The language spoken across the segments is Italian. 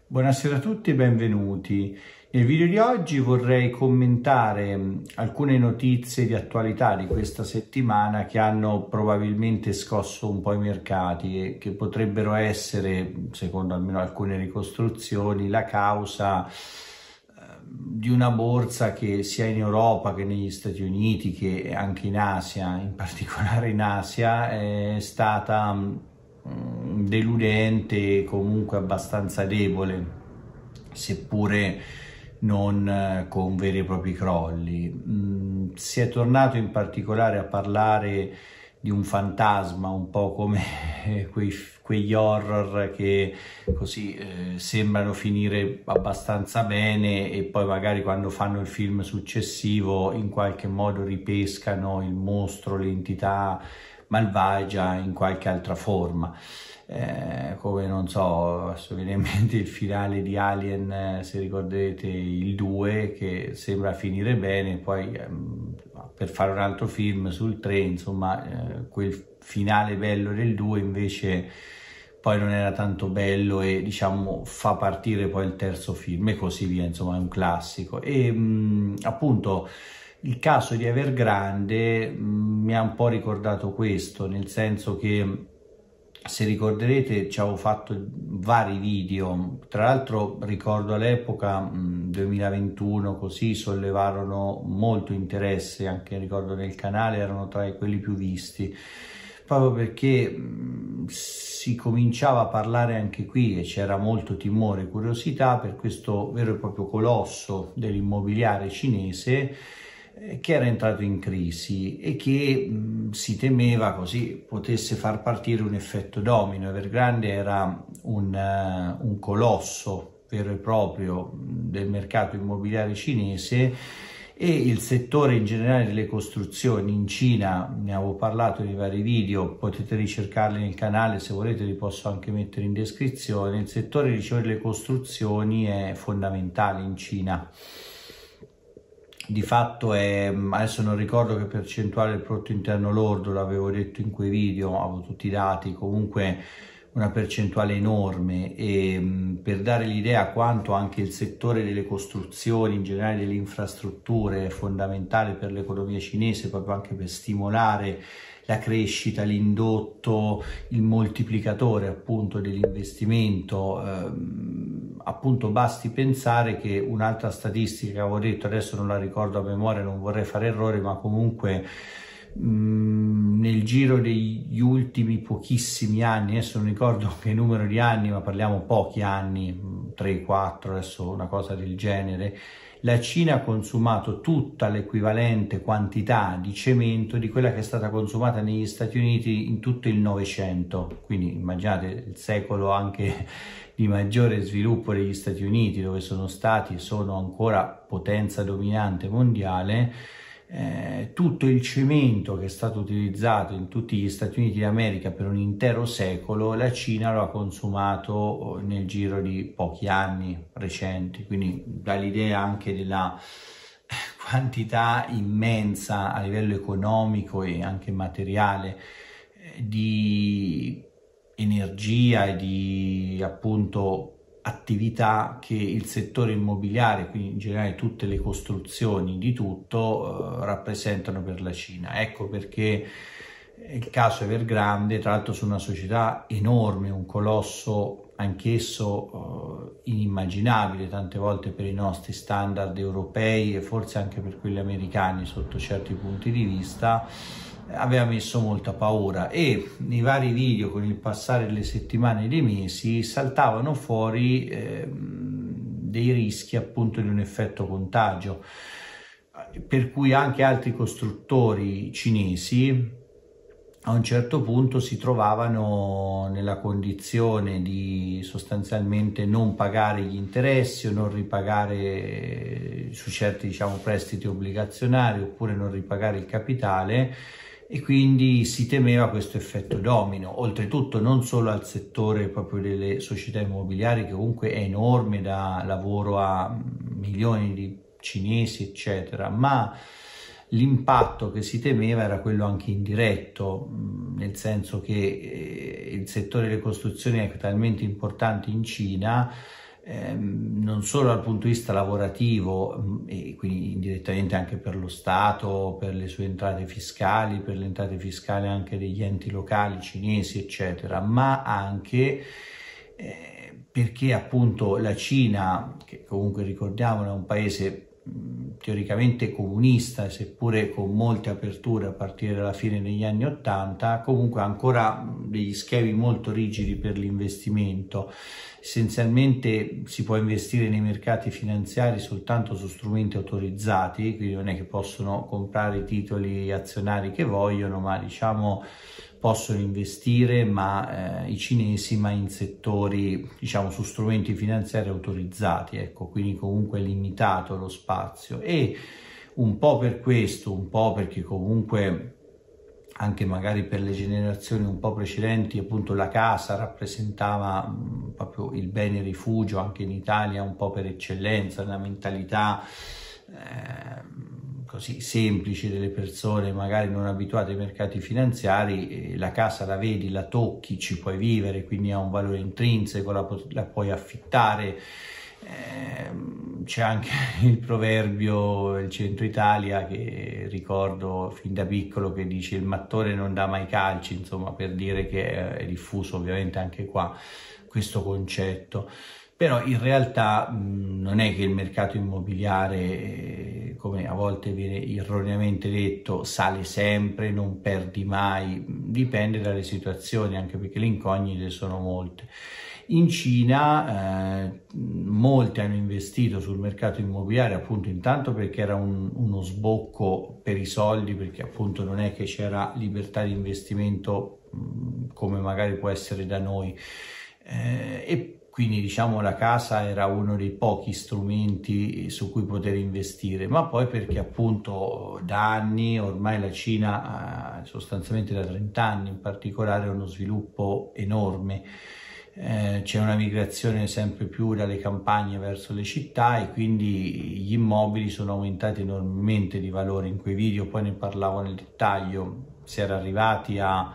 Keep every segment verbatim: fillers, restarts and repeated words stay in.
Buonasera a tutti e benvenuti. Nel video di oggi vorrei commentare alcune notizie di attualità di questa settimana che hanno probabilmente scosso un po' i mercati e che potrebbero essere, secondo almeno alcune ricostruzioni, la causa di una borsa che sia in Europa che negli Stati Uniti che anche in Asia, in particolare in Asia, è stata deludente e comunque abbastanza debole, seppure non con veri e propri crolli. Si è tornato in particolare a parlare di un fantasma, un po' come quei, quegli horror che così eh, sembrano finire abbastanza bene e poi magari quando fanno il film successivo in qualche modo ripescano il mostro, l'entità malvagia in qualche altra forma, eh, come non so, adesso viene in mente il finale di Alien, eh, se ricorderete il due, che sembra finire bene, poi ehm, per fare un altro film sul tre, insomma, eh, quel finale bello del due invece poi non era tanto bello e diciamo fa partire poi il terzo film e così via, insomma è un classico. E mh, appunto il caso di Evergrande mh, mi ha un po' ricordato questo, nel senso che, se ricorderete, ci avevo fatto vari video, tra l'altro ricordo all'epoca, duemilaventuno, così sollevarono molto interesse, anche ricordo nel canale erano tra quelli più visti, proprio perché mh, si cominciava a parlare anche qui e c'era molto timore e curiosità per questo vero e proprio colosso dell'immobiliare cinese che era entrato in crisi e che mh, si temeva così potesse far partire un effetto domino. Evergrande era un, uh, un colosso vero e proprio del mercato immobiliare cinese e il settore in generale delle costruzioni in Cina, ne avevo parlato in vari video, potete ricercarli nel canale, se volete li posso anche mettere in descrizione. Il settore diciamo, delle costruzioni è fondamentale in Cina. Di fatto è, adesso non ricordo che percentuale del prodotto interno lordo, l'avevo detto in quei video, avevo tutti i dati, comunque una percentuale enorme, e per dare l'idea quanto anche il settore delle costruzioni, in generale delle infrastrutture, è fondamentale per l'economia cinese, proprio anche per stimolare la crescita, l'indotto, il moltiplicatore appunto dell'investimento. Eh, appunto basti pensare che un'altra statistica che avevo detto, adesso non la ricordo a memoria, non vorrei fare errori, ma comunque mh, nel giro degli ultimi pochissimi anni, adesso non ricordo che numero di anni, ma parliamo pochi anni, tre quattro, adesso una cosa del genere, la Cina ha consumato tutta l'equivalente quantità di cemento di quella che è stata consumata negli Stati Uniti in tutto il Novecento, quindi immaginate il secolo anche di maggiore sviluppo degli Stati Uniti, dove sono stati e sono ancora potenza dominante mondiale. Eh, tutto il cemento che è stato utilizzato in tutti gli Stati Uniti d'America per un intero secolo, la Cina lo ha consumato nel giro di pochi anni recenti, quindi dà l'idea anche della quantità immensa a livello economico e anche materiale di energia e di appunto attività che il settore immobiliare, quindi in generale tutte le costruzioni di tutto, eh, rappresentano per la Cina. Ecco perché il caso Evergrande, tra l'altro su una società enorme, un colosso anch'esso eh, inimmaginabile tante volte per i nostri standard europei e forse anche per quelli americani sotto certi punti di vista, aveva messo molta paura, e nei vari video con il passare delle settimane e dei mesi saltavano fuori eh, dei rischi appunto di un effetto contagio, per cui anche altri costruttori cinesi a un certo punto si trovavano nella condizione di sostanzialmente non pagare gli interessi o non ripagare su certi diciamo prestiti obbligazionari, oppure non ripagare il capitale, e quindi si temeva questo effetto domino, oltretutto non solo al settore proprio delle società immobiliari, che comunque è enorme, dà lavoro a milioni di cinesi eccetera, ma l'impatto che si temeva era quello anche indiretto, nel senso che il settore delle costruzioni è talmente importante in Cina ehm, non solo dal punto di vista lavorativo e quindi indirettamente anche per lo Stato, per le sue entrate fiscali, per le entrate fiscali anche degli enti locali cinesi, eccetera, ma anche eh, perché appunto la Cina, che comunque ricordiamolo è un paese teoricamente comunista, seppure con molte aperture a partire dalla fine degli anni ottanta, comunque ha ancora degli schemi molto rigidi per l'investimento. Essenzialmente si può investire nei mercati finanziari soltanto su strumenti autorizzati, quindi non è che possono comprare i titoli azionari che vogliono, ma diciamo possono investire ma eh, i cinesi ma in settori, diciamo, su strumenti finanziari autorizzati, ecco, quindi comunque è limitato lo spazio. E un po' per questo, un po' perché comunque anche magari per le generazioni un po' precedenti appunto la casa rappresentava mh, proprio il bene rifugio anche in Italia un po' per eccellenza, una mentalità eh, così semplice delle persone magari non abituate ai mercati finanziari, la casa la vedi, la tocchi, ci puoi vivere, quindi ha un valore intrinseco, la, la puoi affittare. Eh, c'è anche il proverbio del centro Italia che ricordo fin da piccolo che dice il mattone non dà mai calci, insomma, per dire che è diffuso ovviamente anche qua questo concetto. Però in realtà mh, non è che il mercato immobiliare, eh, come a volte viene erroneamente detto, sale sempre, non perdi mai, dipende dalle situazioni, anche perché le incognite sono molte. In Cina eh, molti hanno investito sul mercato immobiliare appunto intanto perché era un, uno sbocco per i soldi, perché appunto non è che c'era libertà di investimento mh, come magari può essere da noi, eh, e quindi diciamo la casa era uno dei pochi strumenti su cui poter investire, ma poi perché appunto da anni, ormai la Cina, sostanzialmente da trenta anni in particolare, ha uno sviluppo enorme. Eh, c'è una migrazione sempre più dalle campagne verso le città e quindi gli immobili sono aumentati enormemente di valore. In quei video poi ne parlavo nel dettaglio, si era arrivati a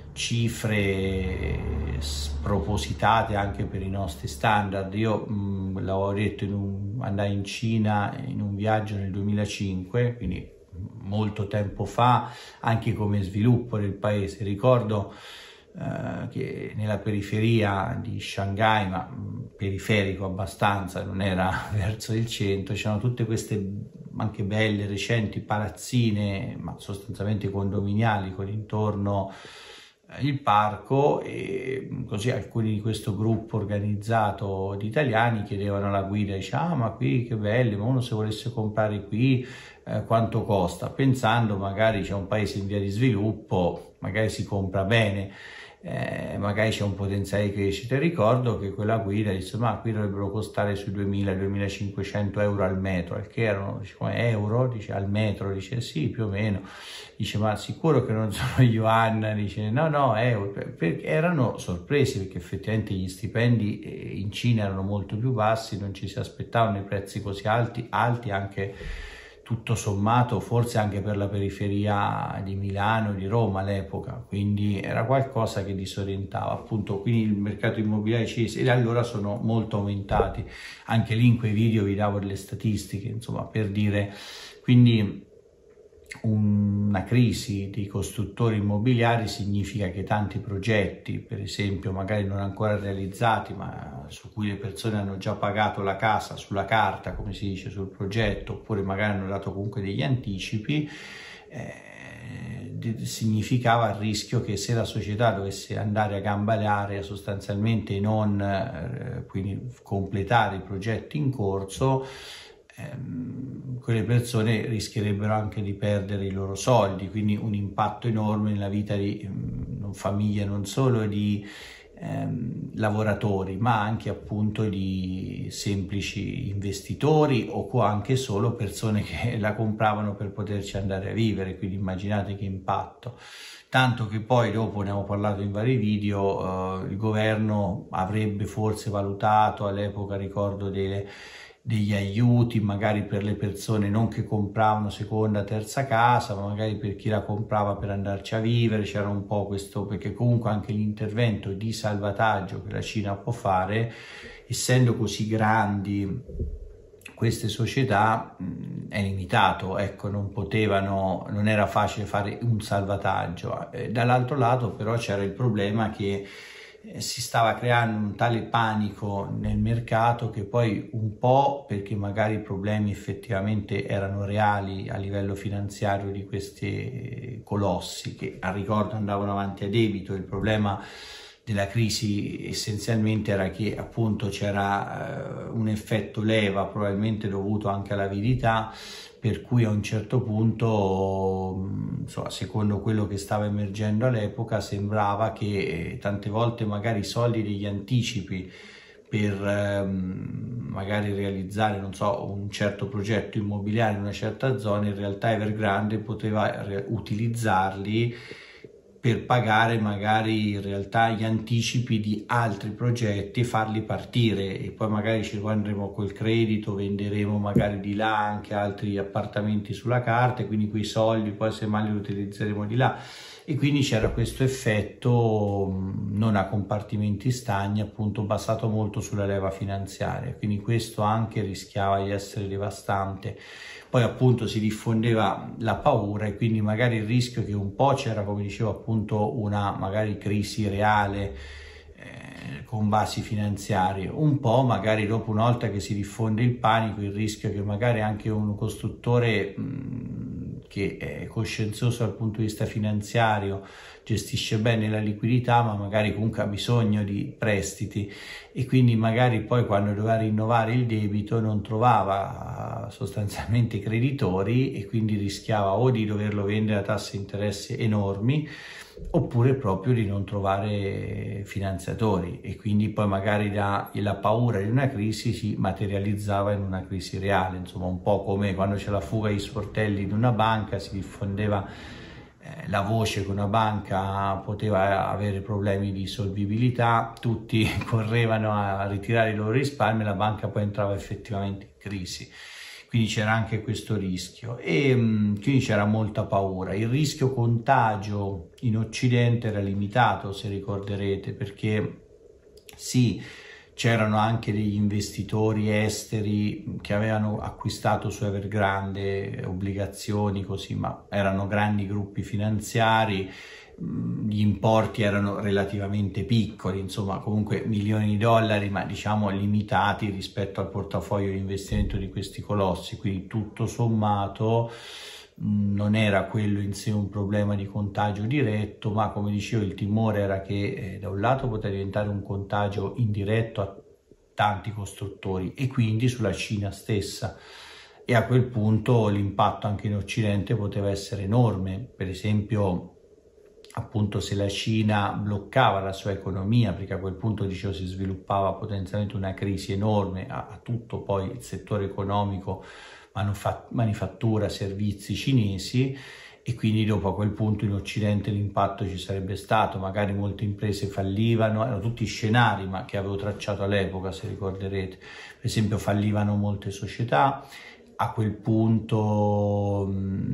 cifre spropositate anche per i nostri standard. Io mh, l'avevo detto, in un, andai in Cina in un viaggio nel duemilacinque, quindi molto tempo fa, anche come sviluppo del paese. Ricordo eh, che nella periferia di Shanghai, ma mh, periferico abbastanza, non era verso il centro, c'erano tutte queste anche belle, recenti palazzine, ma sostanzialmente condominiali, con intorno il parco, e così alcuni di questo gruppo organizzato di italiani chiedevano alla guida, dicevano: ah, ma qui che belli, ma uno se volesse comprare qui eh, quanto costa? Pensando magari c'è un paese in via di sviluppo, magari si compra bene, eh, magari c'è un potenziale di crescita. Ricordo che quella guida disse: ma qui dovrebbero costare sui duemila duemilacinquecento euro al metro, al che erano, dice, come euro? Dice al metro, dice sì, più o meno. Dice: ma sicuro che non sono yuan? Dice no, no, euro. Perché erano sorpresi, perché effettivamente gli stipendi in Cina erano molto più bassi, non ci si aspettavano i prezzi così alti, alti anche tutto sommato, forse anche per la periferia di Milano, di Roma all'epoca, quindi era qualcosa che disorientava appunto. Quindi il mercato immobiliare cinese, e allora sono molto aumentati, anche lì in quei video vi davo delle statistiche, insomma, per dire. Quindi una crisi dei costruttori immobiliari significa che tanti progetti, per esempio magari non ancora realizzati, ma su cui le persone hanno già pagato la casa sulla carta, come si dice, sul progetto, oppure magari hanno dato comunque degli anticipi, eh, significava il rischio che se la società dovesse andare a gamba all'aria sostanzialmente e non eh, quindi completare i progetti in corso, ehm, quelle persone rischierebbero anche di perdere i loro soldi, quindi un impatto enorme nella vita di ehm, famiglie, non solo di ehm, lavoratori, ma anche appunto di semplici investitori o anche solo persone che la compravano per poterci andare a vivere. Quindi immaginate che impatto. Tanto che poi dopo, ne avevo parlato in vari video, eh, il governo avrebbe forse valutato all'epoca, ricordo, delle degli aiuti magari per le persone non che compravano seconda, terza casa, ma magari per chi la comprava per andarci a vivere. C'era un po' questo, perché comunque anche l'intervento di salvataggio che la Cina può fare essendo così grandi queste società mh, è limitato, ecco, non potevano, non era facile fare un salvataggio. Eh, dall'altro lato però c'era il problema che eh, si stava creando un tale panico nel mercato che poi un po' perché magari i problemi effettivamente erano reali a livello finanziario di questi colossi che a ricordo andavano avanti a debito, il problema della crisi essenzialmente era che appunto c'era uh, un effetto leva probabilmente dovuto anche all'avidità, per cui a un certo punto, insomma, secondo quello che stava emergendo all'epoca, sembrava che eh, tante volte magari i soldi degli anticipi per ehm, magari realizzare, non so, un certo progetto immobiliare in una certa zona, in realtà Evergrande poteva utilizzarli per pagare magari in realtà gli anticipi di altri progetti e farli partire, e poi magari ci andremo col credito, venderemo magari di là anche altri appartamenti sulla carta e quindi quei soldi poi semmai li utilizzeremo di là, e quindi c'era questo effetto non a compartimenti stagni, appunto basato molto sulla leva finanziaria, quindi questo anche rischiava di essere devastante. Poi appunto si diffondeva la paura e quindi magari il rischio che un po' c'era, come dicevo, appunto una magari crisi reale eh, con basi finanziarie, un po' magari dopo una volta che si diffonde il panico, il rischio che magari anche un costruttore mh, che è coscienzioso dal punto di vista finanziario, gestisce bene la liquidità, ma magari comunque ha bisogno di prestiti e quindi magari poi quando doveva rinnovare il debito non trovava sostanzialmente creditori e quindi rischiava o di doverlo vendere a tassi di interesse enormi oppure proprio di non trovare finanziatori, e quindi poi magari la, la paura di una crisi si materializzava in una crisi reale, insomma un po' come quando c'è la fuga di sportelli di una banca, si diffondeva eh, la voce che una banca poteva avere problemi di solvibilità, tutti correvano a ritirare i loro risparmi e la banca poi entrava effettivamente in crisi. Quindi c'era anche questo rischio e mh, quindi c'era molta paura. Il rischio contagio in Occidente era limitato, se ricorderete, perché sì, c'erano anche degli investitori esteri che avevano acquistato su Evergrande obbligazioni così, ma erano grandi gruppi finanziari, gli importi erano relativamente piccoli, insomma comunque milioni di dollari, ma diciamo limitati rispetto al portafoglio di investimento di questi colossi, quindi tutto sommato non era quello in sé un problema di contagio diretto, ma come dicevo il timore era che eh, da un lato poteva diventare un contagio indiretto a tanti costruttori e quindi sulla Cina stessa, e a quel punto l'impatto anche in Occidente poteva essere enorme. Per esempio appunto se la Cina bloccava la sua economia, perché a quel punto dicevo si sviluppava potenzialmente una crisi enorme a, a tutto poi il settore economico, manifattura, servizi cinesi, e quindi dopo a quel punto in Occidente l'impatto ci sarebbe stato, magari molte imprese fallivano, erano tutti scenari ma che avevo tracciato all'epoca, se ricorderete. Per esempio fallivano molte società, a quel punto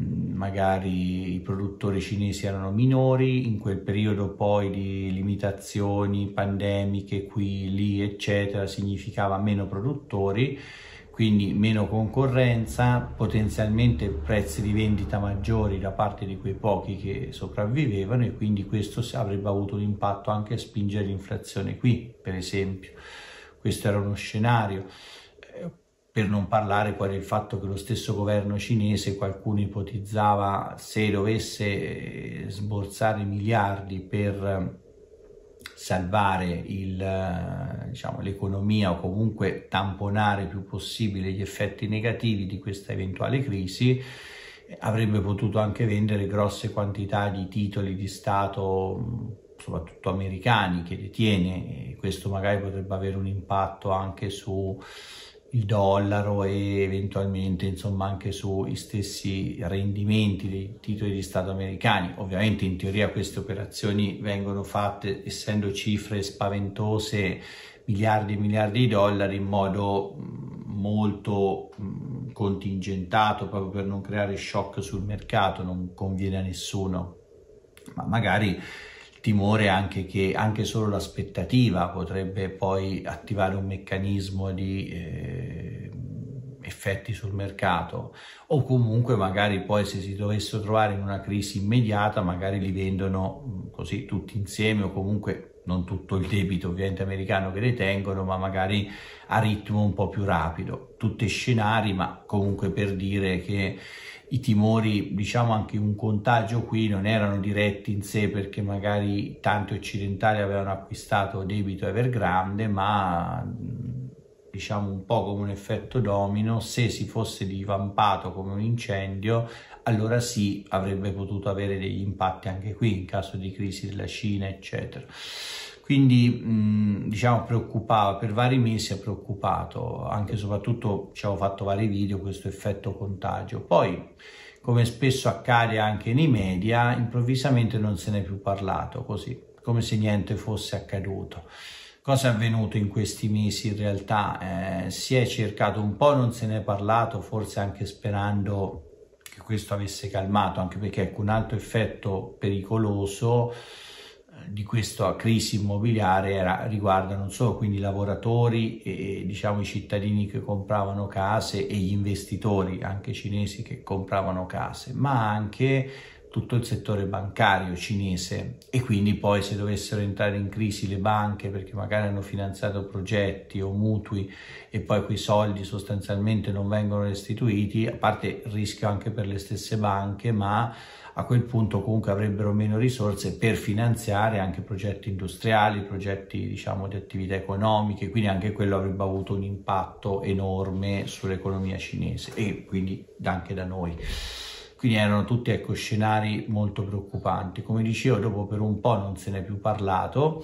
magari i produttori cinesi erano minori, in quel periodo poi di limitazioni pandemiche qui, lì eccetera significava meno produttori, quindi meno concorrenza, potenzialmente prezzi di vendita maggiori da parte di quei pochi che sopravvivevano, e quindi questo avrebbe avuto un impatto anche a spingere l'inflazione qui, per esempio. Questo era uno scenario. Per non parlare poi del fatto che lo stesso governo cinese, qualcuno ipotizzava, se dovesse sborsare miliardi per salvare il, diciamo, l'economia o comunque tamponare il più possibile gli effetti negativi di questa eventuale crisi, avrebbe potuto anche vendere grosse quantità di titoli di Stato, soprattutto americani, che detiene, e questo magari potrebbe avere un impatto anche su il dollaro e eventualmente insomma anche sui stessi rendimenti dei titoli di Stato americani. Ovviamente in teoria queste operazioni vengono fatte essendo cifre spaventose, miliardi e miliardi di dollari, in modo molto mh, contingentato, proprio per non creare shock sul mercato, non conviene a nessuno, ma magari timore anche che anche solo l'aspettativa potrebbe poi attivare un meccanismo di eh, effetti sul mercato, o comunque magari poi se si dovesse trovare in una crisi immediata magari li vendono così tutti insieme, o comunque non tutto il debito ovviamente americano che detengono, ma magari a ritmo un po' più rapido. Tutti scenari, ma comunque per dire che i timori, diciamo anche un contagio qui, non erano diretti in sé perché magari tanti occidentali avevano acquistato debito Evergrande, ma diciamo un po' come un effetto domino. Se si fosse divampato come un incendio, allora sì, avrebbe potuto avere degli impatti anche qui in caso di crisi della Cina, eccetera. Quindi mh, diciamo preoccupava, per vari mesi ha preoccupato, anche e soprattutto ci avevo fatto vari video, questo effetto contagio. Poi, come spesso accade anche nei media, improvvisamente non se n'è più parlato, così, come se niente fosse accaduto. Cosa è avvenuto in questi mesi in realtà? Eh, si è cercato un po', non se ne è parlato, forse anche sperando che questo avesse calmato, anche perché ecco, un altro effetto pericoloso di questa crisi immobiliare era, riguarda non solo quindi i lavoratori e diciamo i cittadini che compravano case e gli investitori anche cinesi che compravano case, ma anche tutto il settore bancario cinese, e quindi poi se dovessero entrare in crisi le banche perché magari hanno finanziato progetti o mutui e poi quei soldi sostanzialmente non vengono restituiti, a parte il rischio anche per le stesse banche, ma a quel punto comunque avrebbero meno risorse per finanziare anche progetti industriali, progetti diciamo di attività economiche, quindi anche quello avrebbe avuto un impatto enorme sull'economia cinese e quindi anche da noi. Quindi erano tutti ecco, scenari molto preoccupanti. Come dicevo, dopo per un po' non se n'è più parlato.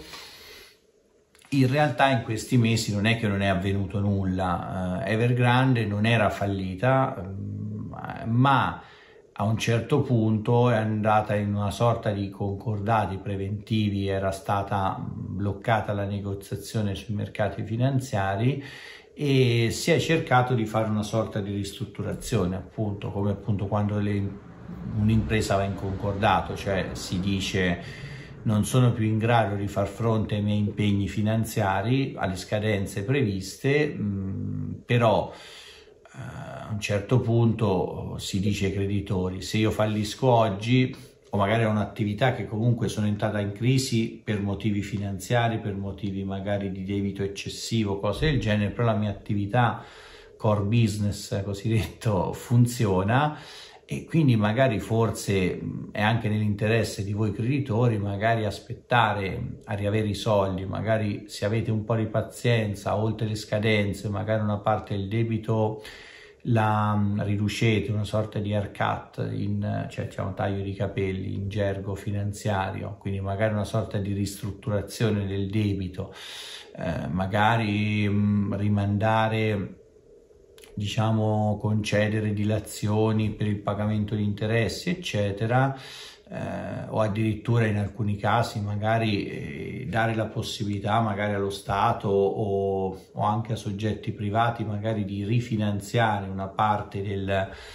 In realtà in questi mesi non è che non è avvenuto nulla. Uh, Evergrande non era fallita, um, ma a un certo punto è andata in una sorta di concordati preventivi, era stata bloccata la negoziazione sui mercati finanziari e si è cercato di fare una sorta di ristrutturazione, appunto come appunto quando un'impresa va in concordato, cioè si dice non sono più in grado di far fronte ai miei impegni finanziari, alle scadenze previste, mh, però eh, a un certo punto si dice ai creditori: se io fallisco oggi, o magari ho un'attività che comunque sono entrata in crisi per motivi finanziari, per motivi magari di debito eccessivo, cose del genere, però la mia attività core business cosiddetto funziona, e quindi magari forse è anche nell'interesse di voi creditori magari aspettare a riavere i soldi, magari se avete un po' di pazienza oltre le scadenze, magari una parte del debito la riducete, una sorta di haircut, in, cioè diciamo taglio di capelli in gergo finanziario, quindi magari una sorta di ristrutturazione del debito, eh, magari mh, rimandare, diciamo concedere dilazioni per il pagamento di interessi eccetera, eh, o addirittura in alcuni casi magari eh, dare la possibilità magari allo Stato o, o anche a soggetti privati magari di rifinanziare una parte del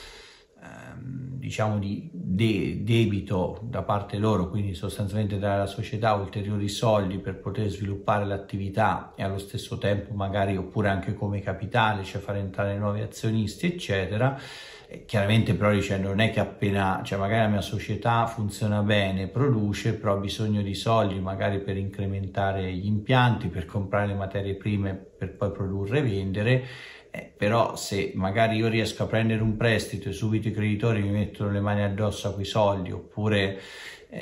ehm, diciamo di de debito da parte loro, quindi sostanzialmente dare alla società ulteriori soldi per poter sviluppare l'attività e allo stesso tempo magari, oppure anche come capitale, cioè far entrare nuovi azionisti eccetera. E chiaramente però dice, non è che appena, cioè magari la mia società funziona bene, produce, però ho bisogno di soldi magari per incrementare gli impianti, per comprare le materie prime per poi produrre e vendere. Eh, però se magari io riesco a prendere un prestito e subito i creditori mi mettono le mani addosso a quei soldi, oppure eh,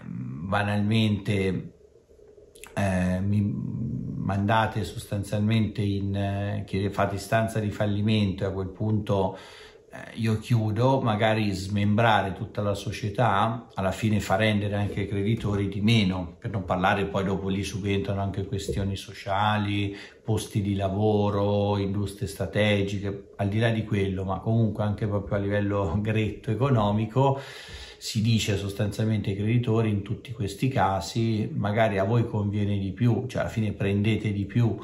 banalmente eh, mi mandate sostanzialmente in eh, che fate istanza di fallimento e a quel punto eh, io chiudo, magari smembrare tutta la società alla fine fa rendere anche i creditori di meno, per non parlare poi dopo lì subentrano anche questioni sociali, posti di lavoro, industrie strategiche, al di là di quello, ma comunque anche proprio a livello gretto economico si dice sostanzialmente ai creditori in tutti questi casi magari a voi conviene di più, cioè alla fine prendete di più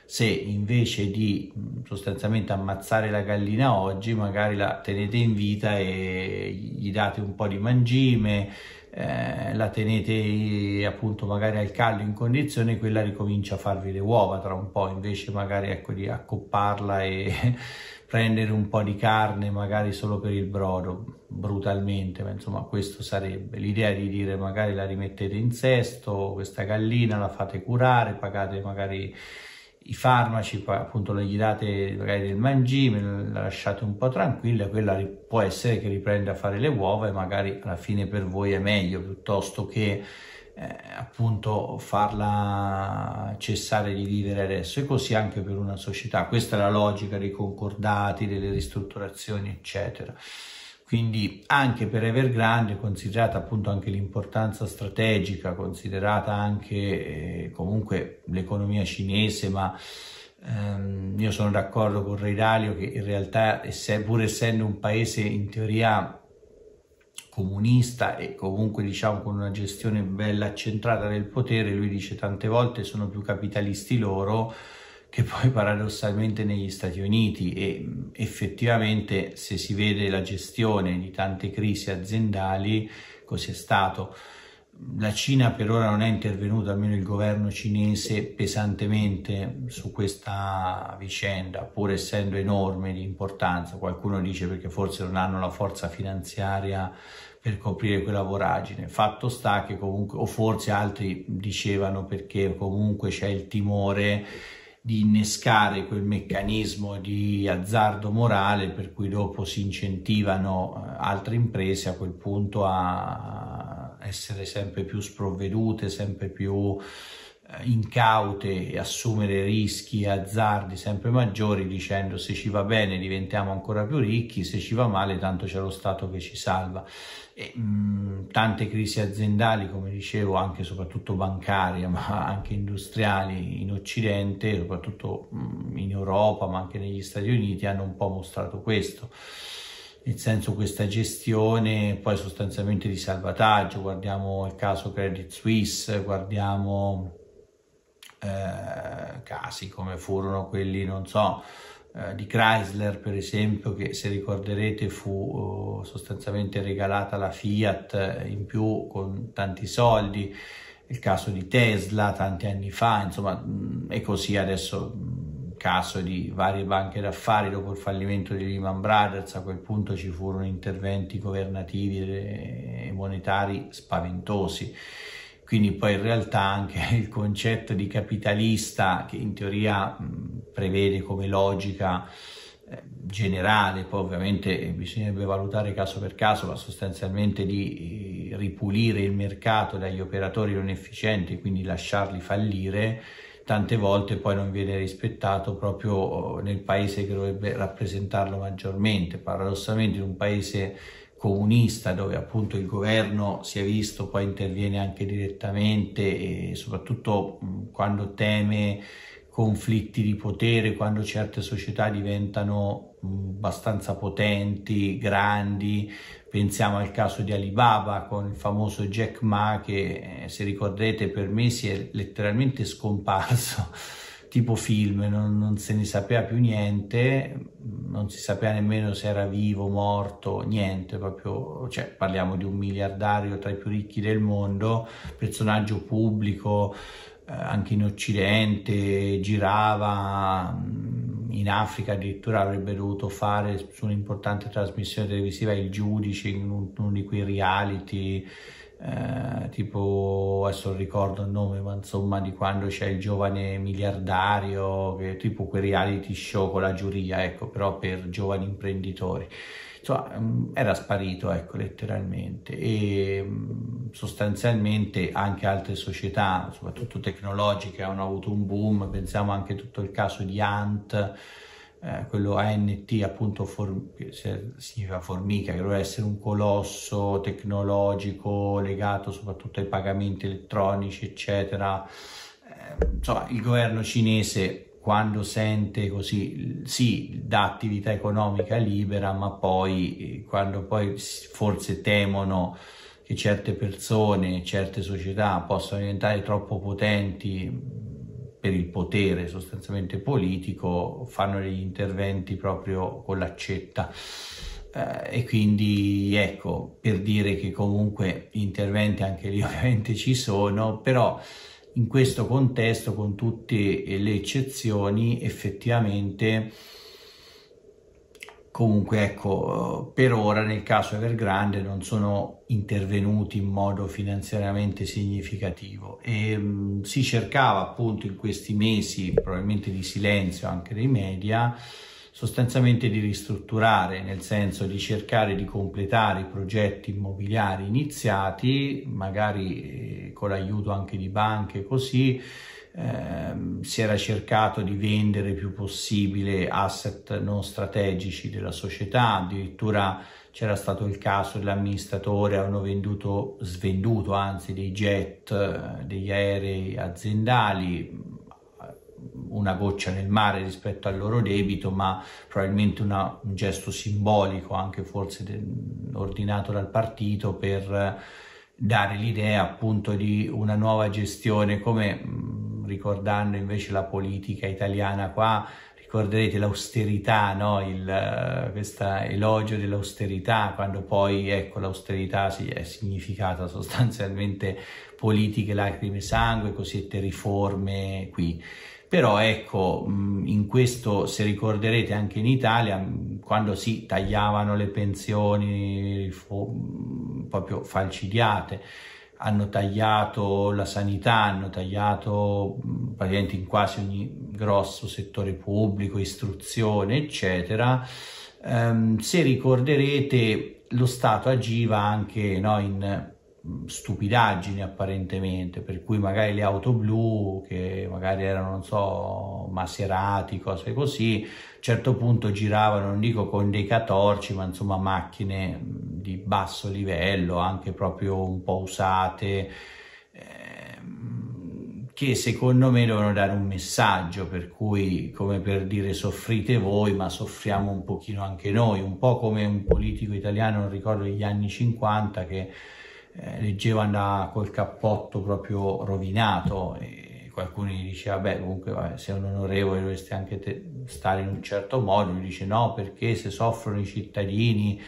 Se invece di sostanzialmente ammazzare la gallina oggi, magari la tenete in vita e gli date un po' di mangime, eh, la tenete appunto magari al caldo in condizione, quella ricomincia a farvi le uova tra un po', invece magari ecco di accopparla e prendere un po' di carne magari solo per il brodo, brutalmente, ma insomma questo sarebbe l'idea, di dire magari la rimettete in sesto, questa gallina la fate curare, pagate magari i farmaci, poi appunto gli date magari del mangime, la lasciate un po' tranquilla, quella può essere che riprenda a fare le uova e magari alla fine per voi è meglio, piuttosto che eh, appunto farla cessare di vivere adesso. E così anche per una società, questa è la logica dei concordati, delle ristrutturazioni eccetera. Quindi anche per Evergrande, considerata appunto anche l'importanza strategica, considerata anche eh, comunque l'economia cinese, ma ehm, io sono d'accordo con Ray Dalio che in realtà, pur essendo un paese in teoria comunista e comunque diciamo con una gestione bella accentrata del potere, lui dice tante volte sono più capitalisti loro che poi paradossalmente negli Stati Uniti, e effettivamente se si vede la gestione di tante crisi aziendali così è stato. La Cina per ora non è intervenuta, almeno il governo cinese, pesantemente su questa vicenda, pur essendo enorme di importanza. Qualcuno dice perché forse non hanno la forza finanziaria per coprire quella voragine. Fatto sta che comunque, o forse altri dicevano perché comunque c'è il timore di innescare quel meccanismo di azzardo morale per cui dopo si incentivano altre imprese a quel punto a essere sempre più sprovvedute, sempre più incaute e assumere rischi e azzardi sempre maggiori, dicendo se ci va bene diventiamo ancora più ricchi, se ci va male tanto c'è lo Stato che ci salva. E, mh, tante crisi aziendali, come dicevo, anche soprattutto bancarie ma anche industriali in Occidente, soprattutto mh, in Europa ma anche negli Stati Uniti, hanno un po' mostrato questo, nel senso questa gestione poi sostanzialmente di salvataggio. Guardiamo il caso Credit Suisse, guardiamo Eh, casi come furono quelli, non so, eh, di Chrysler per esempio, che se ricorderete fu uh, sostanzialmente regalata la Fiat in più con tanti soldi, il caso di Tesla tanti anni fa, insomma, mh, e così adesso mh, caso di varie banche d'affari dopo il fallimento di Lehman Brothers. A quel punto ci furono interventi governativi e monetari spaventosi. Quindi poi in realtà anche il concetto di capitalista, che in teoria mh, prevede come logica eh, generale, poi ovviamente bisognerebbe valutare caso per caso, ma sostanzialmente di eh, ripulire il mercato dagli operatori non efficienti, quindi lasciarli fallire, tante volte poi non viene rispettato proprio nel paese che dovrebbe rappresentarlo maggiormente. Paradossalmente in un paese comunista, dove appunto il governo si è visto poi interviene anche direttamente, e soprattutto mh, quando teme conflitti di potere, quando certe società diventano mh, abbastanza potenti, grandi. Pensiamo al caso di Alibaba con il famoso Jack Ma che, eh, se ricordate, per mesi è letteralmente scomparso tipo film, non, non se ne sapeva più niente, non si sapeva nemmeno se era vivo, morto, niente, proprio, cioè parliamo di un miliardario tra i più ricchi del mondo, personaggio pubblico, eh, anche in Occidente, girava in Africa, addirittura avrebbe dovuto fare su un'importante trasmissione televisiva il giudice in uno di quei reality, Eh, tipo, adesso non ricordo il nome, ma insomma di quando c'è il giovane miliardario, che tipo quei reality show con la giuria, ecco, però per giovani imprenditori. Insomma, era sparito, ecco, letteralmente. E sostanzialmente anche altre società, soprattutto tecnologiche, hanno avuto un boom. Pensiamo anche a tutto il caso di Ant, Eh, quello A N T, appunto, for, che significa formica, che doveva essere un colosso tecnologico legato soprattutto ai pagamenti elettronici eccetera. Eh, insomma, il governo cinese, quando sente così, sì, dà attività economica libera, ma poi quando poi forse temono che certe persone, certe società possano diventare troppo potenti per il potere sostanzialmente politico, fanno degli interventi proprio con l'accetta. Eh, e quindi ecco, per dire che comunque interventi anche lì ovviamente ci sono, però in questo contesto, con tutte le eccezioni, effettivamente comunque ecco, per ora nel caso Evergrande non sono intervenuti in modo finanziariamente significativo e mh, si cercava appunto in questi mesi, probabilmente di silenzio anche dei media, sostanzialmente di ristrutturare, nel senso di cercare di completare i progetti immobiliari iniziati, magari eh, con l'aiuto anche di banche, così eh, si era cercato di vendere il più possibile asset non strategici della società, addirittura c'era stato il caso dell'amministratore, hanno venduto, svenduto anzi dei jet, degli aerei aziendali, una goccia nel mare rispetto al loro debito, ma probabilmente una, un gesto simbolico, anche forse de, ordinato dal partito, per dare l'idea appunto di una nuova gestione, come mh, ricordando invece la politica italiana qua, ricorderete l'austerità, no? Il, questa elogio dell'austerità, quando poi ecco l'austerità si è significata sostanzialmente politiche, lacrime e sangue, cosiddette riforme qui. Però ecco, in questo, se ricorderete anche in Italia, quando si tagliavano le pensioni proprio falcidiate, hanno tagliato la sanità, hanno tagliato praticamente in quasi ogni grosso settore pubblico, istruzione, eccetera. Um, se ricorderete, lo Stato agiva anche, no, in stupidaggini apparentemente, per cui magari le auto blu, che magari erano, non so, Maserati, cose così, a un certo punto giravano, non dico con dei catorci, ma insomma macchine di basso livello, anche proprio un po' usate, ehm, che secondo me devono dare un messaggio, per cui, come per dire, soffrite voi ma soffriamo un pochino anche noi, un po' come un politico italiano, non ricordo, degli anni cinquanta, che Eh, leggevo andava col cappotto proprio rovinato e qualcuno gli diceva, beh, comunque vabbè, sei un onorevole, dovresti anche te stare in un certo modo. Lui dice no, perché se soffrono i cittadini,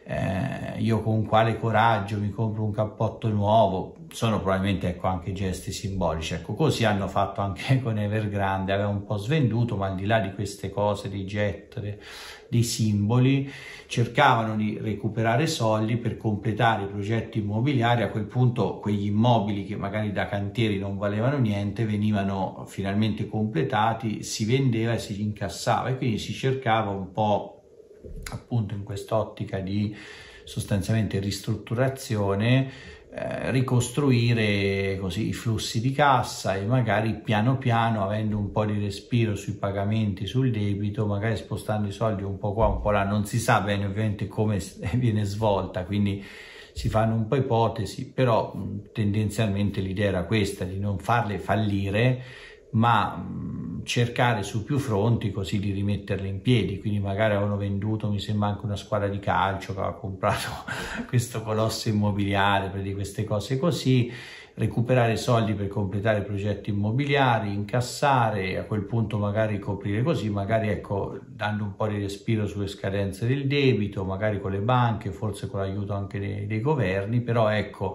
eh, io con quale coraggio mi compro un cappotto nuovo. Sono probabilmente ecco anche gesti simbolici, ecco, così hanno fatto anche con Evergrande, aveva un po' svenduto, ma al di là di queste cose, dei jet, dei, dei simboli, cercavano di recuperare soldi per completare i progetti immobiliari. A quel punto quegli immobili che magari da cantieri non valevano niente venivano finalmente completati, si vendeva e si incassava, e quindi si cercava un po' appunto in quest'ottica di sostanzialmente ristrutturazione, eh, ricostruire così i flussi di cassa e magari piano piano, avendo un po' di respiro sui pagamenti, sul debito, magari spostando i soldi un po' qua, un po' là. Non si sa bene ovviamente come viene svolta, quindi si fanno un po' ipotesi, però mh, tendenzialmente l'idea era questa, di non farle fallire, ma mh, cercare su più fronti così di rimetterle in piedi. Quindi magari avevano venduto, mi sembra, anche una squadra di calcio che aveva comprato questo colosso immobiliare, per di queste cose così, recuperare soldi per completare i progetti immobiliari, incassare, a quel punto magari coprire così, magari ecco dando un po' di respiro sulle scadenze del debito, magari con le banche, forse con l'aiuto anche dei, dei governi, però ecco,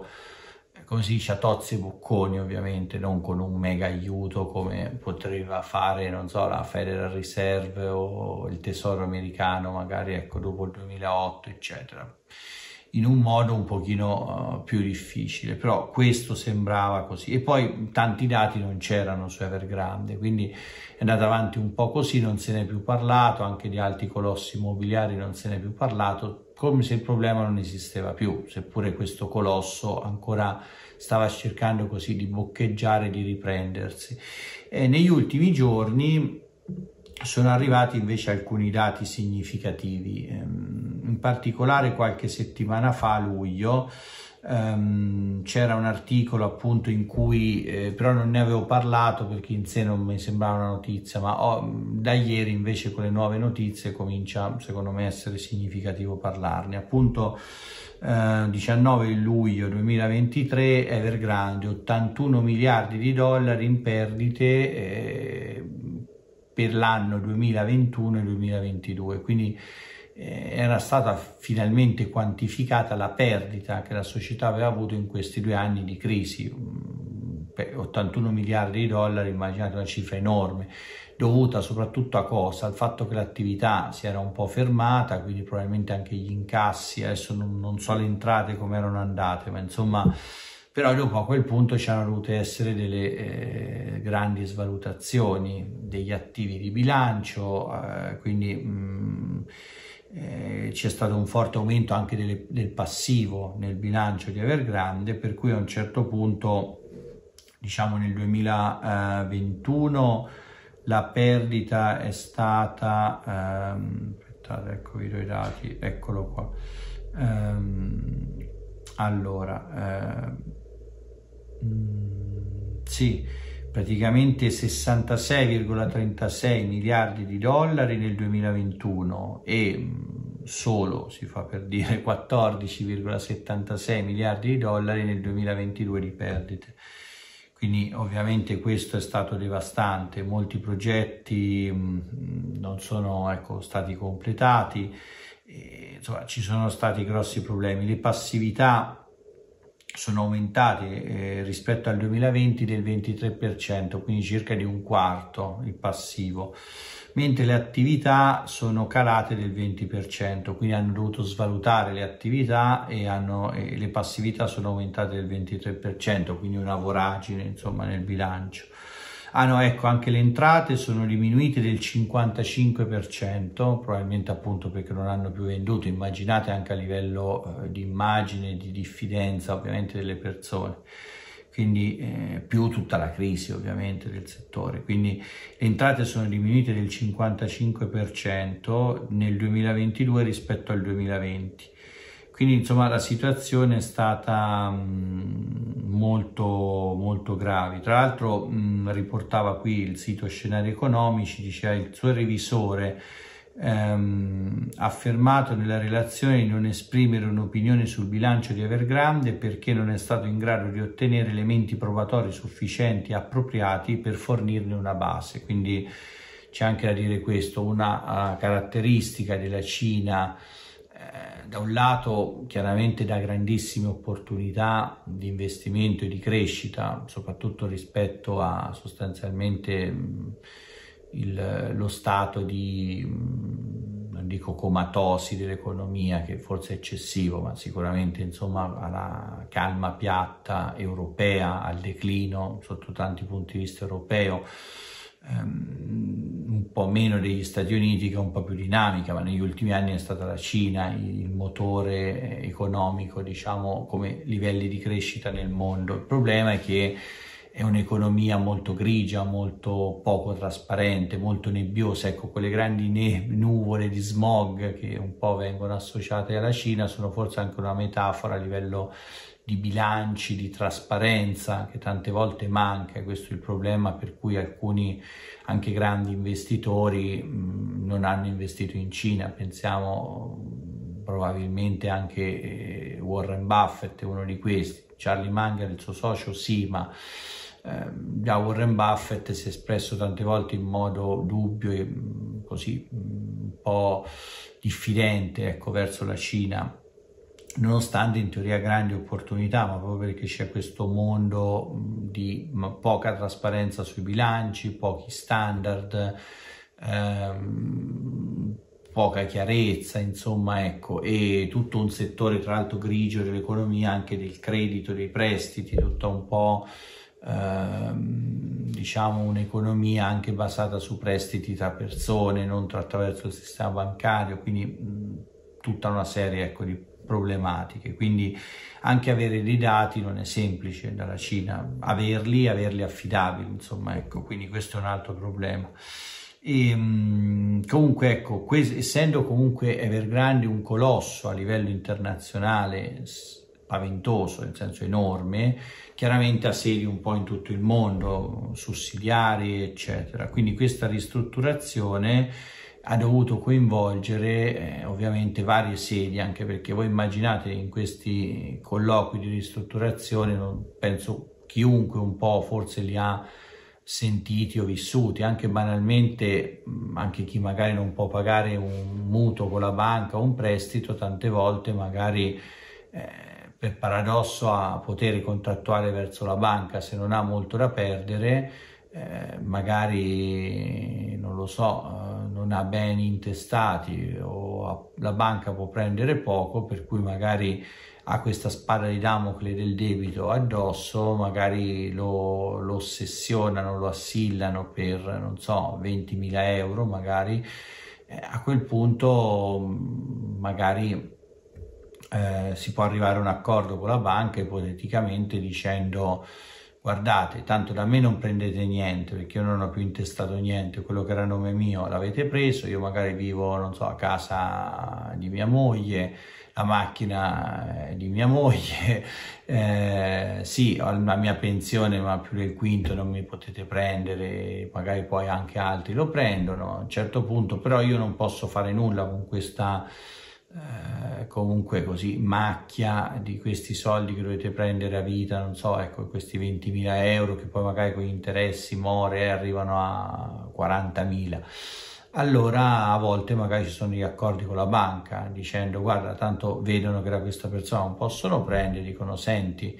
così ciatozzi e bocconi, ovviamente non con un mega aiuto come poteva fare, non so, la Federal Reserve o il Tesoro americano, magari ecco dopo il duemilaotto, eccetera, in un modo un pochino uh, più difficile. Però questo sembrava così, e poi tanti dati non c'erano su Evergrande, quindi è andata avanti un po' così, non se ne è più parlato, anche di altri colossi immobiliari non se ne è più parlato, come se il problema non esisteva più, seppure questo colosso ancora stava cercando così di boccheggiare, di riprendersi. E negli ultimi giorni sono arrivati invece alcuni dati significativi, in particolare qualche settimana fa, a luglio, Um, c'era un articolo appunto in cui, eh, però non ne avevo parlato perché in sé non mi sembrava una notizia, ma ho, da ieri invece con le nuove notizie comincia secondo me a essere significativo parlarne. Appunto eh, diciannove luglio duemilaventitré, Evergrande, ottantuno miliardi di dollari in perdite eh, per l'anno duemilaventuno e duemilaventidue, quindi era stata finalmente quantificata la perdita che la società aveva avuto in questi due anni di crisi. ottantuno miliardi di dollari, immaginate una cifra enorme, dovuta soprattutto a cosa? Al fatto che l'attività si era un po' fermata, quindi probabilmente anche gli incassi, adesso non, non so le entrate come erano andate, ma insomma, però dopo a quel punto c'erano dovute essere delle eh, grandi svalutazioni degli attivi di bilancio, eh, quindi mh, Eh, c'è stato un forte aumento anche delle, del passivo nel bilancio di Evergrande, per cui a un certo punto, diciamo nel duemilaventuno, la perdita è stata, ehm, aspettate, ecco vi do i dati, eccolo qua, ehm, allora, eh, mh, sì, praticamente sessantasei virgola trentasei miliardi di dollari nel duemilaventuno e solo, si fa per dire, quattordici virgola settantasei miliardi di dollari nel duemilaventidue di perdite. Quindi ovviamente questo è stato devastante, molti progetti non sono ecco, stati completati, e, insomma ci sono stati grossi problemi, le passività sono aumentate eh, rispetto al duemilaventi del ventitré per cento, quindi circa di un quarto il passivo, mentre le attività sono calate del venti per cento, quindi hanno dovuto svalutare le attività e, hanno, e le passività sono aumentate del ventitré per cento, quindi una voragine insomma nel bilancio. Ah no, ecco, anche le entrate sono diminuite del cinquantacinque per cento, probabilmente appunto perché non hanno più venduto, immaginate anche a livello eh, di immagine, di diffidenza ovviamente delle persone, quindi eh, più tutta la crisi ovviamente del settore, quindi le entrate sono diminuite del cinquantacinque per cento nel duemilaventidue rispetto al duemilaventi. Quindi insomma la situazione è stata mh, molto, molto grave. Tra l'altro mh, riportava qui il sito Scenari Economici, diceva il suo revisore ehm, ha affermato nella relazione di non esprimere un'opinione sul bilancio di Evergrande perché non è stato in grado di ottenere elementi probatori sufficienti e appropriati per fornirne una base. Quindi c'è anche da dire questo, una uh, caratteristica della Cina, da un lato chiaramente da grandissime opportunità di investimento e di crescita, soprattutto rispetto a sostanzialmente il, lo stato di, non dico comatosi dell'economia, che forse è eccessivo, ma sicuramente insomma alla calma piatta europea, al declino sotto tanti punti di vista europeo, un po' meno degli Stati Uniti, che è un po' più dinamica, ma negli ultimi anni è stata la Cina il motore economico, diciamo, come livelli di crescita nel mondo. Il problema è che è un'economia molto grigia, molto poco trasparente, molto nebbiosa. Ecco, quelle grandi ne- nuvole di smog che un po' vengono associate alla Cina sono forse anche una metafora a livello di bilanci, di trasparenza, che tante volte manca. Questo è il problema per cui alcuni anche grandi investitori mh, non hanno investito in Cina. Pensiamo probabilmente anche eh, Warren Buffett è uno di questi, Charlie Munger il suo socio sì, ma eh, già Warren Buffett si è espresso tante volte in modo dubbio e mh, così mh, un po' diffidente ecco, verso la Cina, nonostante in teoria grandi opportunità, ma proprio perché c'è questo mondo di poca trasparenza sui bilanci, pochi standard, ehm, poca chiarezza, insomma, ecco, e tutto un settore tra l'altro grigio dell'economia, anche del credito, dei prestiti, tutto un po' ehm, diciamo un'economia anche basata su prestiti tra persone, non attraverso il sistema bancario, quindi mh, tutta una serie ecco di problematiche. Quindi anche avere dei dati non è semplice dalla Cina, averli averli affidabili, insomma, ecco, quindi questo è un altro problema. E comunque ecco, essendo comunque Evergrande un colosso a livello internazionale, spaventoso, nel senso enorme, chiaramente ha sedi un po' in tutto il mondo, sussidiari, eccetera. Quindi questa ristrutturazione ha dovuto coinvolgere eh, ovviamente varie sedi, anche perché voi immaginate in questi colloqui di ristrutturazione, non, penso chiunque un po' forse li ha sentiti o vissuti, anche banalmente, anche chi magari non può pagare un mutuo con la banca o un prestito, tante volte magari eh, per paradosso ha potere contrattuale verso la banca, se non ha molto da perdere, eh, magari non lo so, eh, non ha beni intestati o ha, la banca può prendere poco, per cui magari ha questa spada di Damocle del debito addosso, magari lo, lo ossessionano, lo assillano per, non so, ventimila euro magari, eh, a quel punto magari eh, si può arrivare a un accordo con la banca ipoteticamente dicendo: guardate, tanto da me non prendete niente perché io non ho più intestato niente, quello che era a nome mio l'avete preso, io magari vivo, non so, a casa di mia moglie, la macchina di mia moglie, eh, sì, ho la mia pensione ma più del quinto non mi potete prendere, magari poi anche altri lo prendono a un certo punto, però io non posso fare nulla con questa Eh, comunque così macchia di questi soldi che dovete prendere a vita, non so, ecco, questi ventimila euro che poi magari con gli interessi more e arrivano a quarantamila. Allora a volte magari ci sono gli accordi con la banca dicendo: guarda, tanto vedono che da questa persona non possono prendere, dicono: senti,